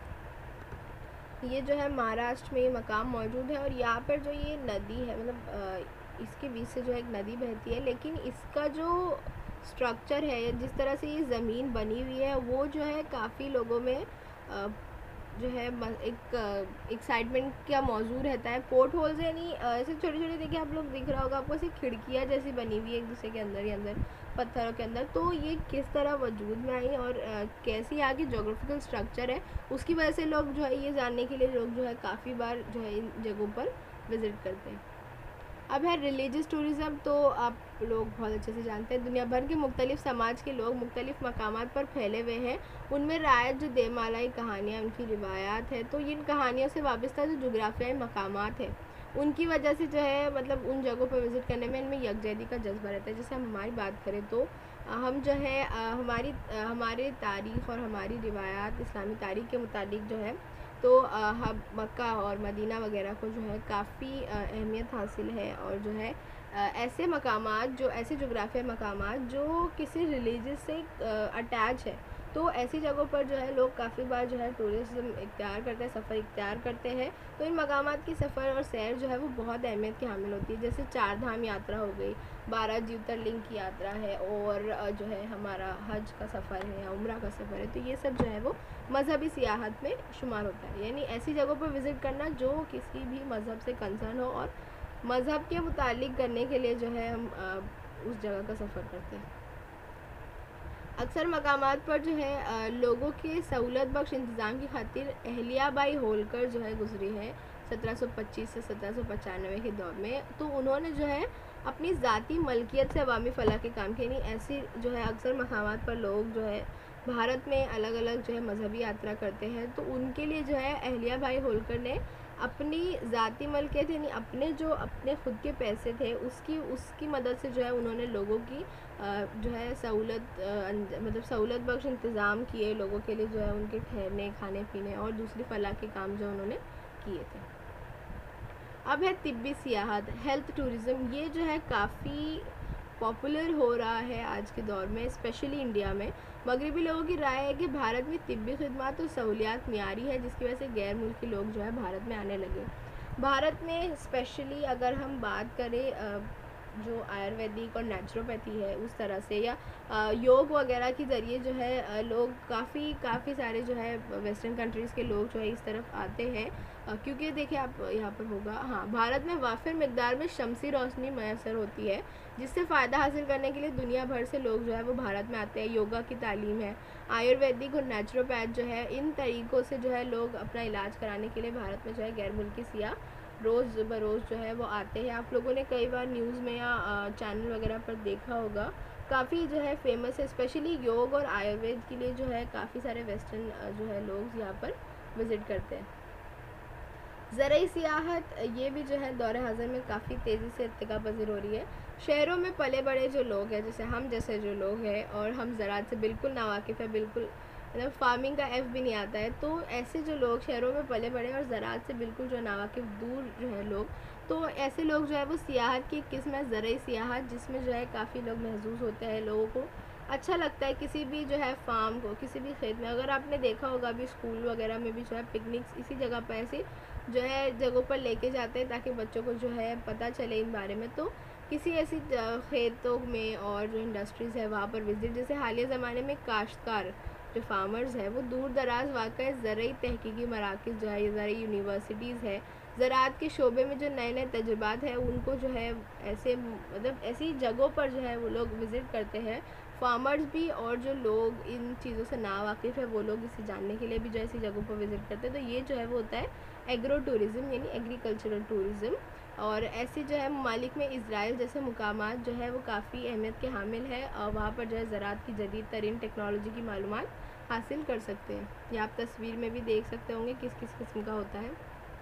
ये जो है महाराष्ट्र में ये मकाम मौजूद है, और यहाँ पर जो ये नदी है मतलब इसके बीच से जो है एक नदी बहती है, लेकिन इसका जो स्ट्रक्चर है, जिस तरह से ये ज़मीन बनी हुई है, वो जो है काफ़ी लोगों में जो है एक एक्साइटमेंट क्या मौजूद रहता है। पोर्ट होल्स यानी ऐसे छोटे छोटे, देखिए आप लोग दिख रहा होगा आपको, ऐसी खिड़कियाँ जैसी बनी हुई है एक दूसरे के अंदर ही अंदर पत्थरों के अंदर। तो ये किस तरह वजूद में आई और कैसी यहाँ की जोग्राफिकल स्ट्रक्चर है, उसकी वजह से लोग जो है ये जानने के लिए लोग जो है काफ़ी बार जो है इन जगहों पर विज़िट करते हैं। अब है रिलीजियस टूरिज़म, तो आप लोग बहुत अच्छे से जानते हैं दुनिया भर के मुख्तलिफ़ समाज के लोग मुख्तलिफ़ मकामात पर फैले हुए हैं। उनमें रायत जो देमालाई कहानियाँ, उनकी रिवायात है, तो इन कहानियों से वाबस्ता जो जोग्राफियाई मकामात है उनकी वजह से जो है मतलब उन जगहों पर विज़िट करने में इनमें यकजहती का जज्बा रहता है। जैसे हम हमारी बात करें तो हम जो है हमारी हमारे तारीख़ और हमारी रिवायात इस्लामी तारीख़ के मुताबिक जो है तो हम मक्का और मदीना वगैरह को जो है काफ़ी अहमियत हासिल है, और जो है ऐसे मकामात जो ऐसे जोग्राफिया मकामात जो किसी रिलीजियस से अटैच है, तो ऐसी जगहों पर जो है लोग काफ़ी बार जो है टूरिज़्म इख्तियार करते हैं, सफ़र इख्तियार करते हैं। तो इन मकामात की सफ़र और सैर जो है वो बहुत अहमियत की हामिल होती है। जैसे चार धाम यात्रा हो गई, बारह ज्योतिर्लिंग की यात्रा है, और जो है हमारा हज का सफ़र है या उम्रा का सफ़र है, तो ये सब जो है वो मजहबी सियाहत में शुमार होता है। यानी ऐसी जगहों पर विज़िट करना जो किसी भी मज़हब से कंसर्न हो और मज़हब के मुतालिक करने के लिए जो है हम उस जगह का सफ़र करते हैं। अक्सर मकामात पर जो है लोगों के सहूलत बख्श इंतज़ाम की खातिर अहलियाबाई होलकर जो है गुजरी है सत्रह सौ पच्चीस से सत्रह सौ पचानवे के दौर में। तो उन्होंने जो है अपनी ज़ाती मलकियत से अवामी फ़लाह के काम किए। नहीं ऐसी जो है अक्सर मकामात पर लोग जो है भारत में अलग अलग जो है मजहबी यात्रा करते हैं, तो उनके लिए जो है अहलियाबाई होलकर ने अपनी ज़ाती मलकियत यानी अपने जो अपने ख़ुद के पैसे थे उसकी उसकी मदद से जो है उन्होंने लोगों की जो है सहूलत मतलब सहूलत बख्श इंतज़ाम किए लोगों के लिए, जो है उनके ठहरने खाने पीने और दूसरी फलाह के काम जो उन्होंने किए थे। अब है तिब्बी सियाहत, हेल्थ टूरिज़्म। ये जो है काफ़ी पॉपुलर हो रहा है आज के दौर में, स्पेशली इंडिया में। मगरबी लोगों की राय है कि भारत में तिब्बी खिदमत और सहूलियात मियारी है, जिसकी वजह से गैर मुल्की लोग जो है भारत में आने लगे। भारत में स्पेशली अगर हम बात करें जो आयुर्वेदिक और नेचुरोपैथी है उस तरह से, या योग वगैरह के ज़रिए जो है लोग काफ़ी काफ़ी सारे जो है वेस्टर्न कंट्रीज़ के लोग जो है इस तरफ आते हैं, क्योंकि देखिए आप यहाँ पर होगा, हाँ, भारत में वाफिर मिकदार में शमसी रोशनी मैसर होती है, जिससे फ़ायदा हासिल करने के लिए दुनिया भर से लोग जो है वो भारत में आते हैं। योगा की तालीम है, आयुर्वेदिक और नेचुरोपैथ जो है, इन तरीक़ों से जो है लोग अपना इलाज कराने के लिए भारत में जो है गैर मुल्की सियाह रोज़ बरोज़ जो है वो आते हैं। आप लोगों ने कई बार न्यूज़ में या चैनल वगैरह पर देखा होगा, काफ़ी जो है फेमस है, स्पेशली योग और आयुर्वेद के लिए जो है काफ़ी सारे वेस्टर्न जो है लोग यहाँ पर विज़िट करते हैं। ज़रई सियाहत, ये भी जो है दौरे हज़र में काफ़ी तेज़ी से इर्तिका पज़ीर हो रही है। शहरों में पले बड़े जो लोग हैं, जैसे हम जैसे जो लोग हैं और हम ज़राअत से बिल्कुल नावाकिफ़ है, बिल्कुल मतलब फार्मिंग का एफ़ भी नहीं आता है, तो ऐसे जो लोग शहरों में पले बड़े और ज़राअत से बिल्कुल जो नावाकिफ़ दूर जो है लोग, तो ऐसे लोग जो है वो सियाहत की किस्म है ज़रई सियाहत, जिसमें जो है काफ़ी लोग महसूस होते हैं, लोगों को अच्छा लगता है किसी भी जो है फार्म को, किसी भी खेत में। अगर आपने देखा होगा अभी स्कूल वगैरह में भी जो है पिकनिक्स इसी जगह पर ऐसे जो है जगहों पर लेके जाते हैं ताकि बच्चों को जो है पता चले इन बारे में। तो किसी ऐसी खेतों में और जो इंडस्ट्रीज़ है वहाँ पर विज़िट, जैसे हालिया ज़माने में काश्तकार जो फार्मर्स है वो दूर दराज वाक़ई ज़रई तहकीकी मराकज़ जो है, ज़रई यूनिवर्सिटीज़ है, ज़राअत के शोबे में जो नए नए तजुर्बात हैं उनको जो है ऐसे मतलब ऐसी जगहों पर जो है वो लोग विज़िट करते हैं, फार्मर्स भी और जो लोग इन चीज़ों से नावाकिफ़ है वो लोग इसे जानने के लिए भी जो ऐसी जगहों पर विज़िट करते हैं। तो ये जो है वो होता है एग्रो टूरिज़म यानी एग्रीकल्चरल टूरिज़म। और ऐसे जो है ममालिक में इज़राइल जैसे मुकामात जो है वो काफ़ी अहमियत के हामिल है, और वहाँ पर जो है ज़राअत की जदीद तरीन टेक्नोलॉजी की मालूमात हासिल कर सकते हैं। ये आप तस्वीर में भी देख सकते होंगे किस किस किस्म का होता है।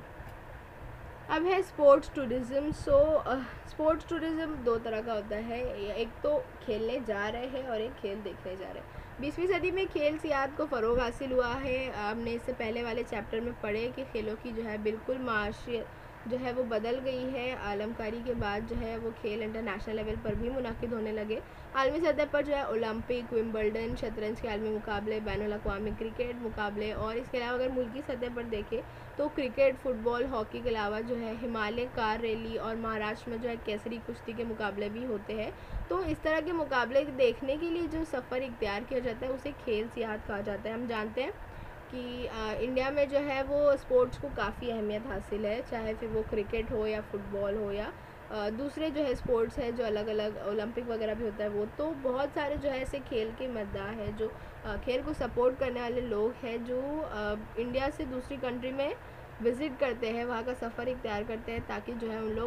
अब है sports tourism. So sports tourism दो तरह का होता है, एक तो खेलने जा रहे हैं और एक खेल देखने जा रहे हैं। बीसवीं सदी में खेल सियाहत को फ़रोग़ हासिल हुआ है। हमने इससे पहले वाले चैप्टर में पढ़े कि खेलों की जो है बिल्कुल माशियत जो है वो बदल गई है। आलमकारी के बाद जो है वो खेल इंटरनेशनल लेवल पर भी मुनाकिद होने लगे। आलमी सतह पर जो है ओलंपिक, विंबलडन, शतरंज के आलमी मुकाबले, बैनुल-अक़वामी क्रिकेट मुकाबले, और इसके अलावा अगर मुल्की सतह पर देखें तो क्रिकेट, फुटबॉल, हॉकी के अलावा जो है हिमालय कार रैली और महाराष्ट्र में जो है केसरी कुश्ती के मुकाबले भी होते हैं। तो इस तरह के मुकाबले देखने के लिए जो सफ़र इख्तियार किया जाता है उसे खेल सियाहत कहा जाता है। हम जानते हैं कि आ, इंडिया में जो है वो स्पोर्ट्स को काफ़ी अहमियत हासिल है, चाहे फिर वो क्रिकेट हो या फुटबॉल हो या आ, दूसरे जो है स्पोर्ट्स है जो अलग अलग ओलंपिक वगैरह भी होता है वो। तो बहुत सारे जो है ऐसे खेल के मद्दाह है जो आ, खेल को सपोर्ट करने वाले लोग हैं जो आ, इंडिया से दूसरी कंट्री में विज़िट करते हैं, वहाँ का सफ़र इख्तियार करते हैं ताकि जो है उन लोग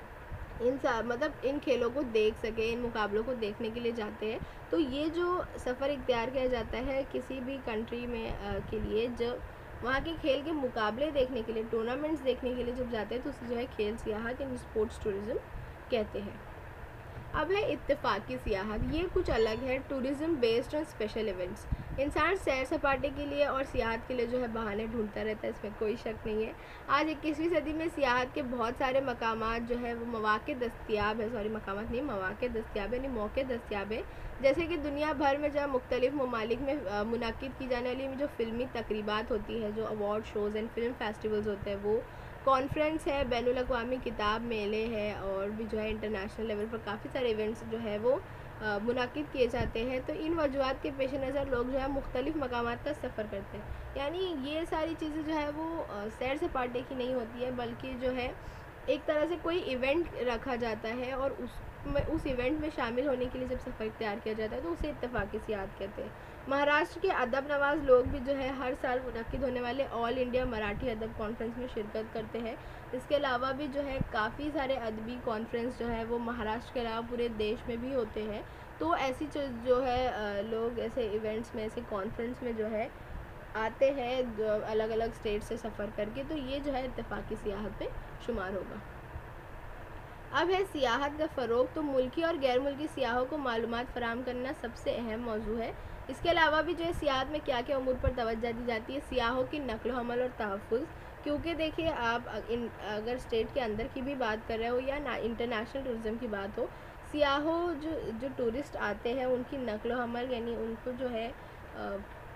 इन सा मतलब इन खेलों को देख सकें, इन मुकाबलों को देखने के लिए जाते हैं। तो ये जो सफ़र इख्तियार किया जाता है किसी भी कंट्री में आ, के लिए, जब वहाँ के खेल के मुकाबले देखने के लिए, टूर्नामेंट्स देखने के लिए जब जाते हैं तो उसे जो है खेल सियाहत यानी स्पोर्ट्स टूरिज़म कहते हैं। अब है इत्तेफाकी सियाहत। ये कुछ अलग है, tourism based on special events. इंसान सैर सपाटे के लिए और सियाहत के लिए जो है बहाने ढूंढता रहता है, इसमें कोई शक नहीं है। आज इक्कीसवीं सदी में सियाहत के बहुत सारे मकामात जो है वो मौक़े दस्तियाब है, सॉरी मकामात नहीं, मौक़े दस्तियाब है, यानी मौके दस्तियाब है। जैसे कि दुनिया भर में जो है मुख्तलिफ़ ममालिक में मुनाकिद की जाने वाली जो फ़िल्मी तकरीबात होती है, जो award shows and film festivals होते हैं, वो कॉन्फ्रेंस है, बैनुल-अक़वामी किताब मेले हैं, और भी जो है इंटरनेशनल लेवल पर काफ़ी सारे इवेंट्स जो है वो मुनाकिद किए जाते हैं। तो इन वजूहात के पेश नज़र लोग जो है मुख्तलिफ़ मकामात का सफ़र करते हैं। यानी ये सारी चीज़ें जो है वो सैर सपाटे की नहीं होती है, बल्कि जो है एक तरह से कोई इवेंट रखा जाता है और उस में उस इवेंट में शामिल होने के लिए जब सफ़र इख्तियार किया जाता है तो उसे इत्तेफाकी सियाहत कहते हैं। महाराष्ट्र के अदब नवाज लोग भी जो है हर साल मुनक्किद होने वाले ऑल इंडिया मराठी अदब कॉन्फ्रेंस में शिरकत करते हैं। इसके अलावा भी जो है काफ़ी सारे अदबी कॉन्फ्रेंस जो है वो महाराष्ट्र के अलावा पूरे देश में भी होते हैं। तो ऐसी जो है लोग ऐसे इवेंट्स में, ऐसे कॉन्फ्रेंस में जो है आते हैं अलग अलग स्टेट से सफ़र करके, तो ये जो है इत्तेफाकी सियाहत में शुमार होगा। अब है सियाहत का फ़रोग़। तो मुल्की और गैर मुल्की सियाहों को मालूमात फ़राहम करना सबसे अहम मौजू है। इसके अलावा भी जो है सियाहत में क्या क्या उमूर पर तवज्जो दी जाती है। सियाहों की नक़्ल हमल और तहफ़्फ़ुज़, क्योंकि देखिए आप इन अगर स्टेट के अंदर की भी बात कर रहे हो या ना इंटरनेशनल टूरिज़म की बात हो, सियाहों जो जो टूरिस्ट आते हैं उनकी नक़्ल हमल यानी उनको जो है आ,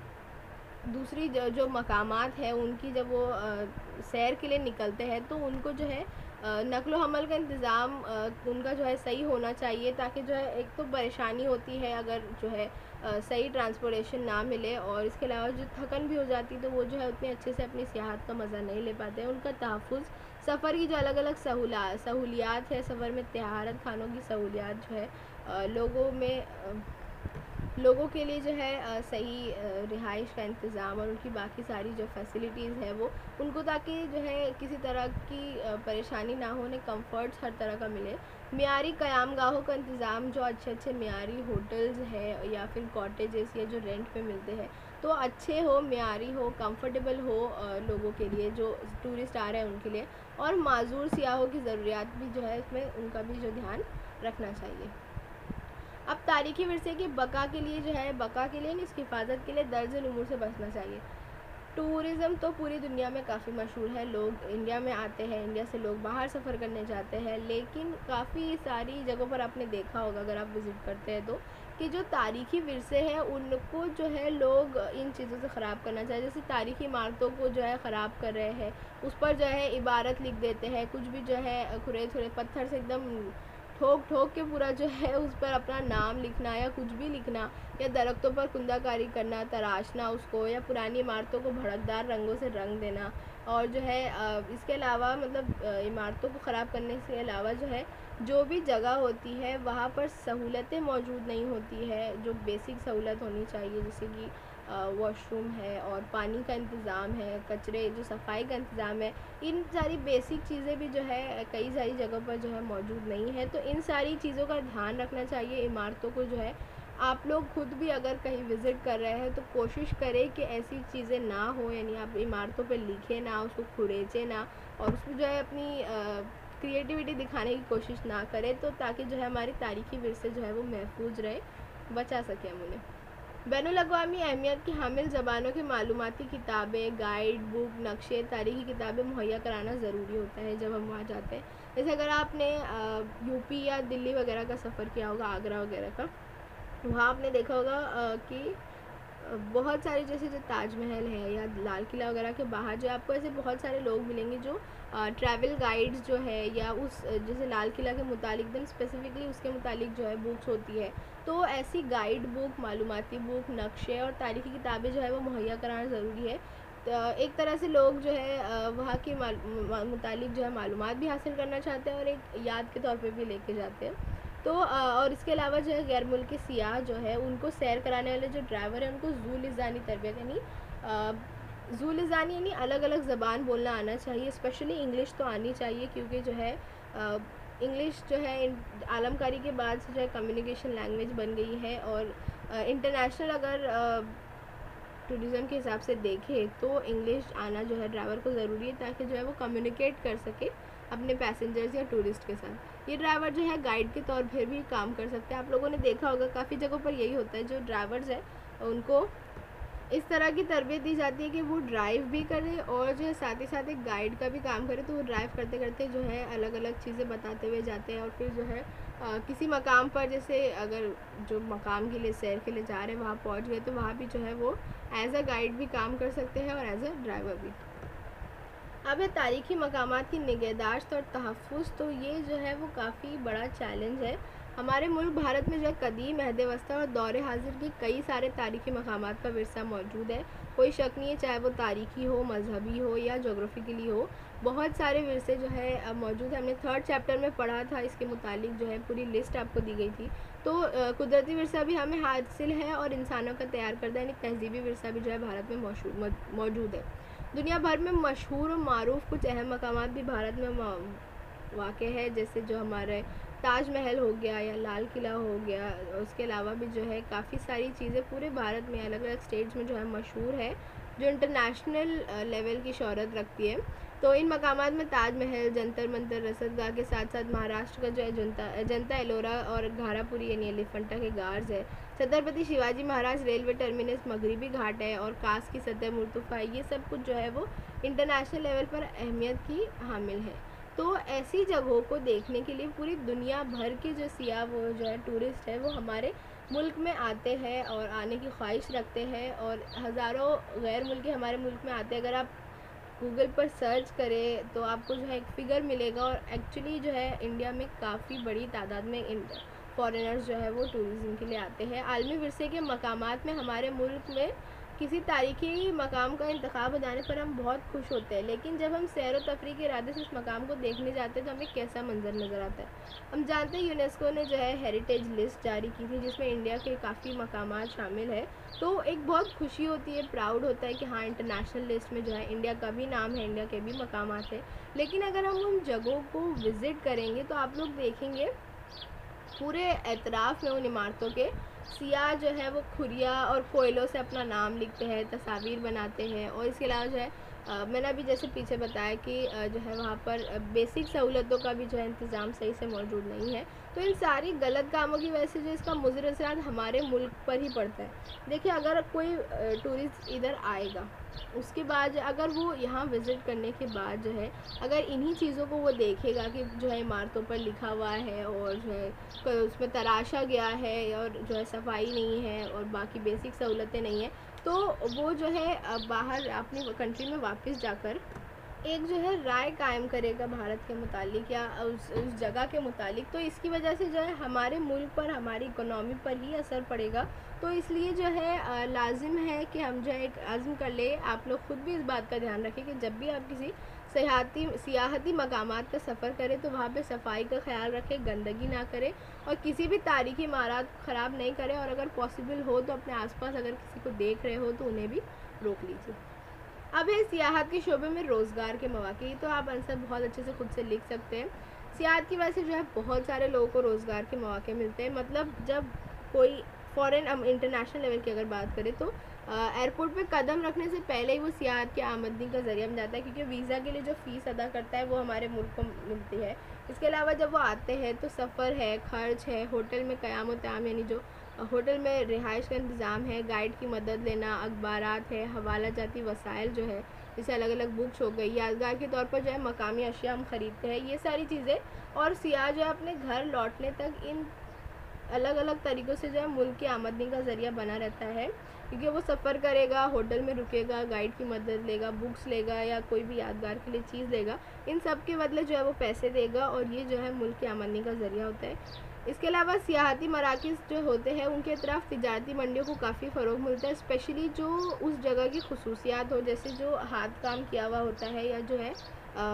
दूसरी जो, जो मकामात है उनकी जब वो आ, सैर के लिए निकलते हैं तो उनको जो है नक़्ल हमल का इंतज़ाम उनका जो है सही होना चाहिए, ताकि जो है एक तो परेशानी होती है अगर जो है आ, सही ट्रांसपोर्टेशन ना मिले, और इसके अलावा जो थकन भी हो जाती है तो वो जो है उतने अच्छे से अपनी सियाहत का मज़ा नहीं ले पाते हैं। उनका तहफ़्फ़ुज़, सफ़र की जो अलग अलग सहूला सहूलियात है, सफ़र में तहारत खानों की सहूलियात जो है आ, लोगों में आ, लोगों के लिए जो है आ, सही रिहाइश का इंतज़ाम और उनकी बाकी सारी जो फैसिलिटीज़ है वो उनको, ताकि जो है किसी तरह की आ, परेशानी ना हो, उन्हें कम्फ़र्ट्स हर तरह का मिले। मियारी क़यामगाहों का इंतज़ाम, जो अच्छे अच्छे मियारी होटल्स है या फिर कॉटेजेस या जो रेंट पे मिलते हैं तो अच्छे हो, मियारी हो, कंफर्टेबल हो आ, लोगों के लिए जो टूरिस्ट आ रहे हैं उनके लिए, और माजूर सियाहों की ज़रूरियात भी जो है इसमें उनका भी जो ध्यान रखना चाहिए। अब तारीख़ी विरसे की बका के लिए जो है बका के लिए नहीं, इसकी हिफाजत के लिए दर्जन उमूर से बचना चाहिए। टूरिज़म तो पूरी दुनिया में काफ़ी मशहूर है, लोग इंडिया में आते हैं, इंडिया से लोग बाहर सफ़र करने जाते हैं, लेकिन काफ़ी सारी जगहों पर आपने देखा होगा अगर आप विज़िट करते हैं तो, कि जो तारीख़ी विरसे हैं उनको जो है लोग इन चीज़ों से ख़राब करना चाहिए। जैसे तारीख़ी इमारतों को जो है ख़राब कर रहे हैं, उस पर जो है इबारत लिख देते हैं, कुछ भी जो है खुरे थुरे पत्थर से एकदम ठोक ठोक के पूरा जो है उस पर अपना नाम लिखना या कुछ भी लिखना, या दरख्तों पर कुंदाकारी करना, तराशना उसको, या पुरानी इमारतों को भड़कदार रंगों से रंग देना, और जो है इसके अलावा मतलब इमारतों को ख़राब करने के अलावा जो है जो भी जगह होती है वहाँ पर सहूलतें मौजूद नहीं होती है, जो बेसिक सहूलत होनी चाहिए, जैसे कि वॉशरूम है और पानी का इंतज़ाम है, कचरे जो सफाई का इंतज़ाम है, इन सारी बेसिक चीज़ें भी जो है कई सारी जगहों पर जो है मौजूद नहीं है। तो इन सारी चीज़ों का ध्यान रखना चाहिए। इमारतों को जो है आप लोग खुद भी अगर कहीं विज़िट कर रहे हैं तो कोशिश करें कि ऐसी चीज़ें ना हो, यानी आप इमारतों पर लिखें ना, उसको खुरेचें ना, और उसमें जो है अपनी क्रिएटिविटी दिखाने की कोशिश ना करें, तो ताकि जो है हमारी तारीख़ी विरसे जो है वो महफूज रहे, बचा सकें हम उन्हें। बैनुल-अक़वामी अहमियत की हामिल ज़बानों की मालूमाती किताबें, गाइड बुक, नक्शे, तारीख़ी किताबें मुहैया कराना ज़रूरी होता है जब हम वहाँ जाते हैं। जैसे अगर आपने यूपी या दिल्ली वगैरह का सफ़र किया होगा, आगरा वगैरह का, वहाँ आपने देखा होगा कि बहुत सारे जैसे जो ताजमहल है या लाल किला वगैरह के बाहर जो आपको ऐसे बहुत सारे लोग मिलेंगे जो ट्रैवल गाइड्स जो है या उस जैसे लाल किला के मुतालिक एकदम स्पेसिफिकली उसके मुतालिक जो है बुक्स होती है, तो ऐसी गाइड बुक, मालूमाती बुक, नक्शे और तारीख़ी किताबें जो है वो मुहैया कराना ज़रूरी है। तो एक तरह से लोग जो है वहाँ के मुतालिक जो है मालूमात भी हासिल करना चाहते हैं और एक याद के तौर पे भी लेके जाते हैं। तो और इसके अलावा जो है गैर मुल्की सियाह जो है उनको सैर कराने वाले जो ड्राइवर हैं उनको ज़ू लिज़ानी तरबियत यानी ज़ू लिज़ानी यानी अलग अलग ज़बान बोलना आना चाहिए, स्पेशली इंग्लिश तो आनी चाहिए, क्योंकि जो है इंग्लिश जो है आलमकारी के बाद से जो है कम्युनिकेशन लैंग्वेज बन गई है, और इंटरनेशनल अगर टूरिज़म के हिसाब से देखें तो इंग्लिश आना जो है ड्राइवर को ज़रूरी है, ताकि जो है वो कम्युनिकेट कर सके अपने पैसेंजर्स या टूरिस्ट के साथ। ये ड्राइवर जो है गाइड के तौर पर भी काम कर सकते हैं। आप लोगों ने देखा होगा काफ़ी जगहों पर यही होता है, जो ड्राइवर्स हैं उनको इस तरह की तरबियत दी जाती है कि वो ड्राइव भी करें और जो है साथ ही साथ एक गाइड का भी काम करें। तो वो ड्राइव करते करते जो है अलग अलग चीज़ें बताते हुए जाते हैं, और फिर जो है आ, किसी मकाम पर, जैसे अगर जो मकाम के लिए सैर के लिए जा रहे हैं वहाँ पहुँच गए तो वहाँ भी जो है वो एज अ गाइड भी काम कर सकते हैं और एज अ ड्राइवर भी। अब है तारीख़ी मकामात की निगहदाश्त और तहफ़्फ़ुज़। तो ये जो है वो काफ़ी बड़ा चैलेंज है हमारे मुल्क भारत में जो है कदीम, अहद-ए-वस्ता और दौर हाज़िर के कई सारे तारीख़ी मकामात का विरसा मौजूद है। कोई शक नहीं है, चाहे वो तारीख़ी हो, मज़हबी हो या ज्योग्राफिकली हो, बहुत सारे विरसे जो है मौजूद है। हमने थर्ड चैप्टर में पढ़ा था, इसके मुतालिक जो है पूरी लिस्ट आपको दी गई थी। तो कुदरती विरसा भी हमें हासिल है और इंसानों का तैयार करदा यानी तहज़ीबी विरसा भी जो है भारत में मौजूद मौजूद है। दुनिया भर में मशहूर और मारूफ़ कुछ अहम मकामात भी भारत में वाक़ है, जैसे जो हमारे ताजमहल हो गया या लाल किला हो गया। उसके अलावा भी जो है काफ़ी सारी चीज़ें पूरे भारत में अलग अलग स्टेट्स में जो है मशहूर है, जो इंटरनेशनल लेवल की शोहरत रखती है। तो इन मकामात में ताजमहल, जंतर मंतर, रसदगाह के साथ साथ महाराष्ट्र का जो है जनता जनता एलोरा और घारापुरी यानी एलिफेंटा के गार्स है। छत्रपति शिवाजी महाराज रेलवे टर्मिनस, मगरबी घाट है और कास की सतह मुर्तफ़ा, ये सब कुछ जो है वो इंटरनेशनल लेवल पर अहमियत की हामिल है। तो ऐसी जगहों को देखने के लिए पूरी दुनिया भर के जो सियाह वो जो है टूरिस्ट है, वो हमारे मुल्क में आते हैं और आने की ख्वाहिश रखते हैं और हज़ारों गैर मुल्की हमारे मुल्क में आते हैं। अगर आप गूगल पर सर्च करें तो आपको जो है एक फ़िगर मिलेगा और एक्चुअली जो है इंडिया में काफ़ी बड़ी तादाद में फ़ॉरेनर्स जो है वो टूरिज़म के लिए आते हैं। आलमी विरसे के मकामात में हमारे मुल्क में किसी तारीख़ी मकाम का इंतखाब हो जाने पर हम बहुत खुश होते हैं, लेकिन जब हम सैर व तफरीह के इरादे से उस मकाम को देखने जाते हैं तो हमें कैसा मंज़र नज़र आता है। हम जानते हैं यूनेस्को ने जो है हेरिटेज लिस्ट जारी की थी, जिसमें इंडिया के काफ़ी मकामात शामिल है। तो एक बहुत खुशी होती है, प्राउड होता है कि हाँ, इंटरनेशनल लिस्ट में जो है इंडिया का भी नाम है, इंडिया के भी मकामात हैं। लेकिन अगर हम उन जगहों को विज़िट करेंगे तो आप लोग देखेंगे पूरे एतराफ़ में उन इमारतों के सियाह जो है वो खुरिया और कोयलों से अपना नाम लिखते हैं, तस्वीर बनाते हैं। और इसके अलावा जो है आ, मैंने अभी जैसे पीछे बताया कि आ, जो है वहाँ पर बेसिक सहूलतों का भी जो है इंतज़ाम सही से मौजूद नहीं है। तो इन सारी गलत कामों की वजह से जो इसका मुज़र असरात हमारे मुल्क पर ही पड़ता है। देखिए, अगर कोई टूरिस्ट इधर आएगा, उसके बाद अगर वो यहाँ विज़िट करने के बाद जो है अगर इन्हीं चीज़ों को वो देखेगा कि जो है इमारतों पर लिखा हुआ है और जो है उसमें तराशा गया है और जो है सफाई नहीं है और बाकी बेसिक सहूलतें नहीं हैं, तो वो जो है बाहर अपनी कंट्री में वापस जाकर एक जो है राय कायम करेगा भारत के मुतालिक या उस उस जगह के मुतालिक। तो इसकी वजह से जो है हमारे मुल्क पर, हमारी इकोनॉमी पर ही असर पड़ेगा। तो इसलिए जो है लाजिम है कि हम जो है एक आज़म कर ले, आप लोग ख़ुद भी इस बात का ध्यान रखें कि जब भी आप किसी सियाहती सियाहती मकामात का सफ़र करें तो वहाँ पे सफाई का ख्याल रखें, गंदगी ना करें और किसी भी तारीख़ी इमारत ख़राब नहीं करें। और अगर पॉसिबल हो तो अपने आसपास अगर किसी को देख रहे हो तो उन्हें भी रोक लीजिए। अब है सियाहत के शोबे में रोज़गार के मौक़े, तो आप आंसर बहुत अच्छे से खुद से लिख सकते हैं। सियाहत की वजह से जो है बहुत सारे लोगों को रोज़गार के मौक़े मिलते हैं। मतलब जब कोई फ़ॉरेन हम इंटरनेशनल लेवल की अगर बात करें तो एयरपोर्ट पे कदम रखने से पहले ही वो सियाहत की आमदनी का ज़रिया बन जाता है, क्योंकि वीज़ा के लिए जो फ़ीस अदा करता है वो हमारे मुल्क को मिलती है। इसके अलावा जब वो आते हैं तो सफ़र है, ख़र्च है, होटल में क़याम व क़याम यानी जो होटल में रिहाइश का इंतज़ाम है, गाइड की मदद लेना, अखबारात है, हवाला जाती वसाइल जो है जैसे अलग अलग बुक्स हो गई, यादगार के तौर पर जो है मकामी अशिया हम ख़रीदते हैं, ये सारी चीज़ें। और सियाह जो है अपने घर लौटने तक इन अलग अलग तरीक़ों से जो है मुल्क की आमदनी का ज़रिया बना रहता है, क्योंकि वो सफ़र करेगा, होटल में रुकेगा, गाइड की मदद लेगा, बुक्स लेगा या कोई भी यादगार के लिए चीज़ लेगा, इन सब के बदले जो है वो पैसे देगा और ये जो है मुल्क की आमदनी का ज़रिया होता है। इसके अलावा सियाहती मराकिज़ जो होते हैं उनके तरफ तिजारती मंडियों को काफ़ी फ़रोग़ मिलता है, स्पेशली जो उस जगह की ख़ुसूसियात हो, जैसे जो हाथ काम किया हुआ होता है या जो है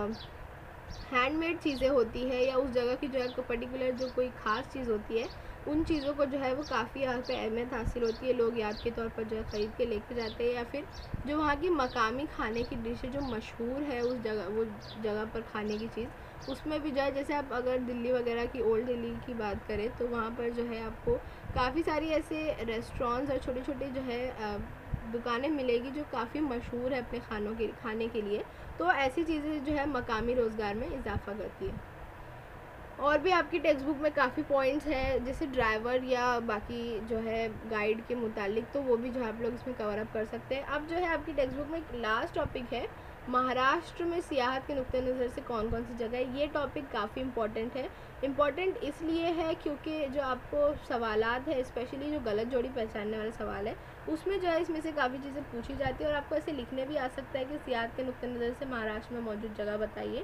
हैंडमेड चीज़ें होती है या उस जगह की जो है पर्टिकुलर जो कोई ख़ास चीज़ होती है, उन चीज़ों को जो है वो काफ़ी यहाँ पे अहमियत हासिल होती है। लोग याद के तौर पर जो है ख़रीद के लेके जाते हैं, या फिर जो वहाँ की मकामी खाने की डिश है जो मशहूर है उस जगह वो जगह पर खाने की चीज़, उसमें भी जो है जैसे आप अगर दिल्ली वगैरह की ओल्ड दिल्ली की बात करें तो वहाँ पर जो है आपको काफ़ी सारी ऐसे रेस्टोरेंट्स और छोटे छोटे जो है दुकानें मिलेगी जो काफ़ी मशहूर है अपने खानों के खाने के लिए। तो ऐसी चीज़ें जो है मकामी रोज़गार में इजाफ़ा करती है। और भी आपकी टेक्स्ट बुक में काफ़ी पॉइंट्स हैं, जैसे ड्राइवर या बाकी जो है गाइड के मुतालिक, तो वो भी जो है आप लोग इसमें कवर अप कर सकते हैं। अब जो है आपकी टेक्स्ट बुक में एक लास्ट टॉपिक है, महाराष्ट्र में सियाहत के नुक्ते नज़र से कौन कौन सी जगह है। ये टॉपिक काफ़ी इंपॉर्टेंट है। इम्पॉर्टेंट इसलिए है क्योंकि जो आपको सवालात है, स्पेशली जो गलत जोड़ी पहचानने वाले सवाल है, उसमें जो है इसमें से काफ़ी चीज़ें पूछी जाती है और आपको ऐसे लिखने भी आ सकता है कि सियाहत के नुक्ते नज़र से महाराष्ट्र में मौजूद जगह बताइए।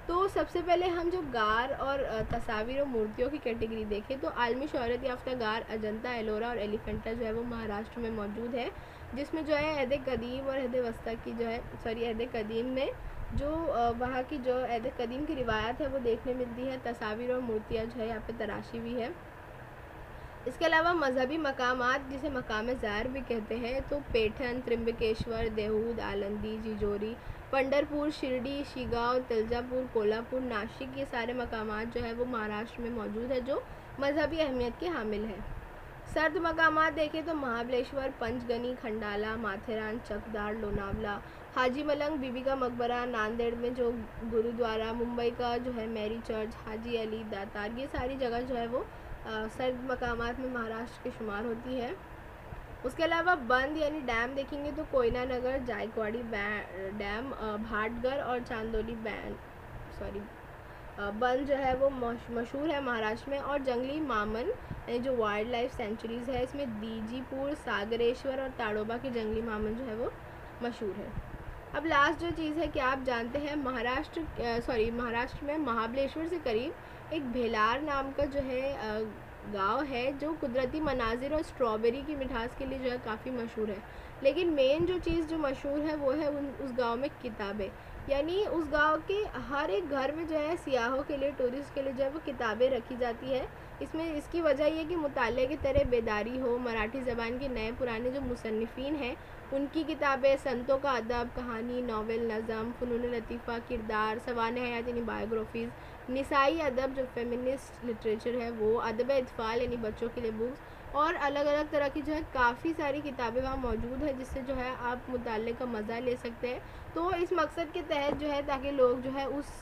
तो सबसे पहले हम जो गार और तस्वीर और मूर्तियों की कैटेगरी देखें तो आलमी शोहरत याफ्ता गार अजंता, एलोरा और एलिफेंटा जो है वो महाराष्ट्र में मौजूद है, जिसमें जो है अहद कदीम और अहद वस्ता की जो है सॉरी अहद कदीम में जो वहाँ की जो अहद कदीम की रिवायत है वो देखने मिलती है। तस्वीर और मूर्तियाँ जो है यहाँ पे तराशी हुई है। इसके अलावा मजहबी मकामात जिसे मकाम ज़ायर भी कहते हैं तो पेठन, त्रिम्बकेश्वर, देहूद, आलंदी, जिजोरी, पंढरपुर, शिरडी, शिगांव, तुलजापुर, कोल्हापुर, नासिक, ये सारे मकामात जो है वो महाराष्ट्र में मौजूद है जो मजहबी अहमियत के हामिल है। सर्द मकामात देखें तो महाबलेश्वर, पंचगनी, खंडाला, माथेरान, चकदार, लोनावला, हाजी मलंग, बीबी का मकबरा, नांदेड़ में जो गुरुद्वारा, मुंबई का जो है मैरी चर्च, हाजी अली, दातार, ये सारी जगह जो है वो सर्द मकामात में महाराष्ट्र की शुमार होती है। उसके अलावा बंद यानी डैम देखेंगे तो कोयना नगर, जायकवाड़ी डैम, भाटगर और चांदोली बैंड सॉरी बंद जो है वो मशहूर है महाराष्ट्र में। और जंगली मामन यानी जो वाइल्ड लाइफ सेंचुरीज़ है इसमें दीजीपुर, सागरेश्वर और ताड़ोबा के जंगली मामन जो है वो मशहूर है। अब लास्ट जो चीज़ है कि आप जानते हैं महाराष्ट्र सॉरी महाराष्ट्र में महाबलेश्वर से करीब एक भेलार नाम का जो है गांव है जो कुदरती मनाजिर और स्ट्रॉबेरी की मिठास के लिए जो है काफ़ी मशहूर है। लेकिन मेन जो चीज़ जो मशहूर है वो है उन उस गांव में किताबें, यानी उस गांव के हर एक घर में जो है सियाहों के लिए, टूरिस्ट के लिए जो है वो किताबें रखी जाती है। इसमें इसकी वजह ये कि मुताले की तरह बेदारी हो, मराठी ज़बान के नए पुराने जो मुसन्निफ़ीन हैं उनकी किताबें, संतों का अदब, कहानी, नावल, नज़म, फ़नून लतीफ़ा, किरदार, सवाने हयात यानी बायोग्राफीज़, निसाई अदब जो फेमिनिस्ट लिटरेचर है वो, अदब इत्फ़ाल यानी बच्चों के लिए बुक्स और अलग अलग तरह की जो है काफ़ी सारी किताबें वहाँ मौजूद है जिससे जो है आप मुताले का मज़ा ले सकते हैं। तो इस मकसद के तहत जो है ताकि लोग जो है उस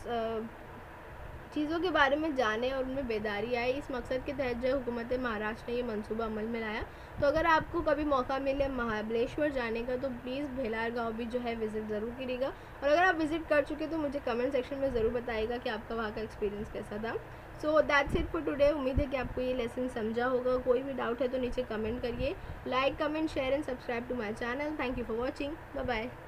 चीज़ों के बारे में जाने और उनमें बेदारी आए, इस मकसद के तहत जो है हुकूमत महाराष्ट्र ने ये मंसूबा अमल में लाया। तो अगर आपको कभी मौका मिले महाबलेश्वर जाने का तो प्लीज़ भेलार गांव भी जो है विज़िट ज़रूर करिएगा। और अगर आप विज़िट कर चुके तो मुझे कमेंट सेक्शन में ज़रूर बताइएगा कि आपका वहाँ का एक्सपीरियंस कैसा था। So that's it for today. उम्मीद है कि आपको ये लेसन समझा होगा। कोई भी डाउट है तो नीचे कमेंट करिए। Like, comment, share and subscribe to my channel. Thank you for watching. Bye bye.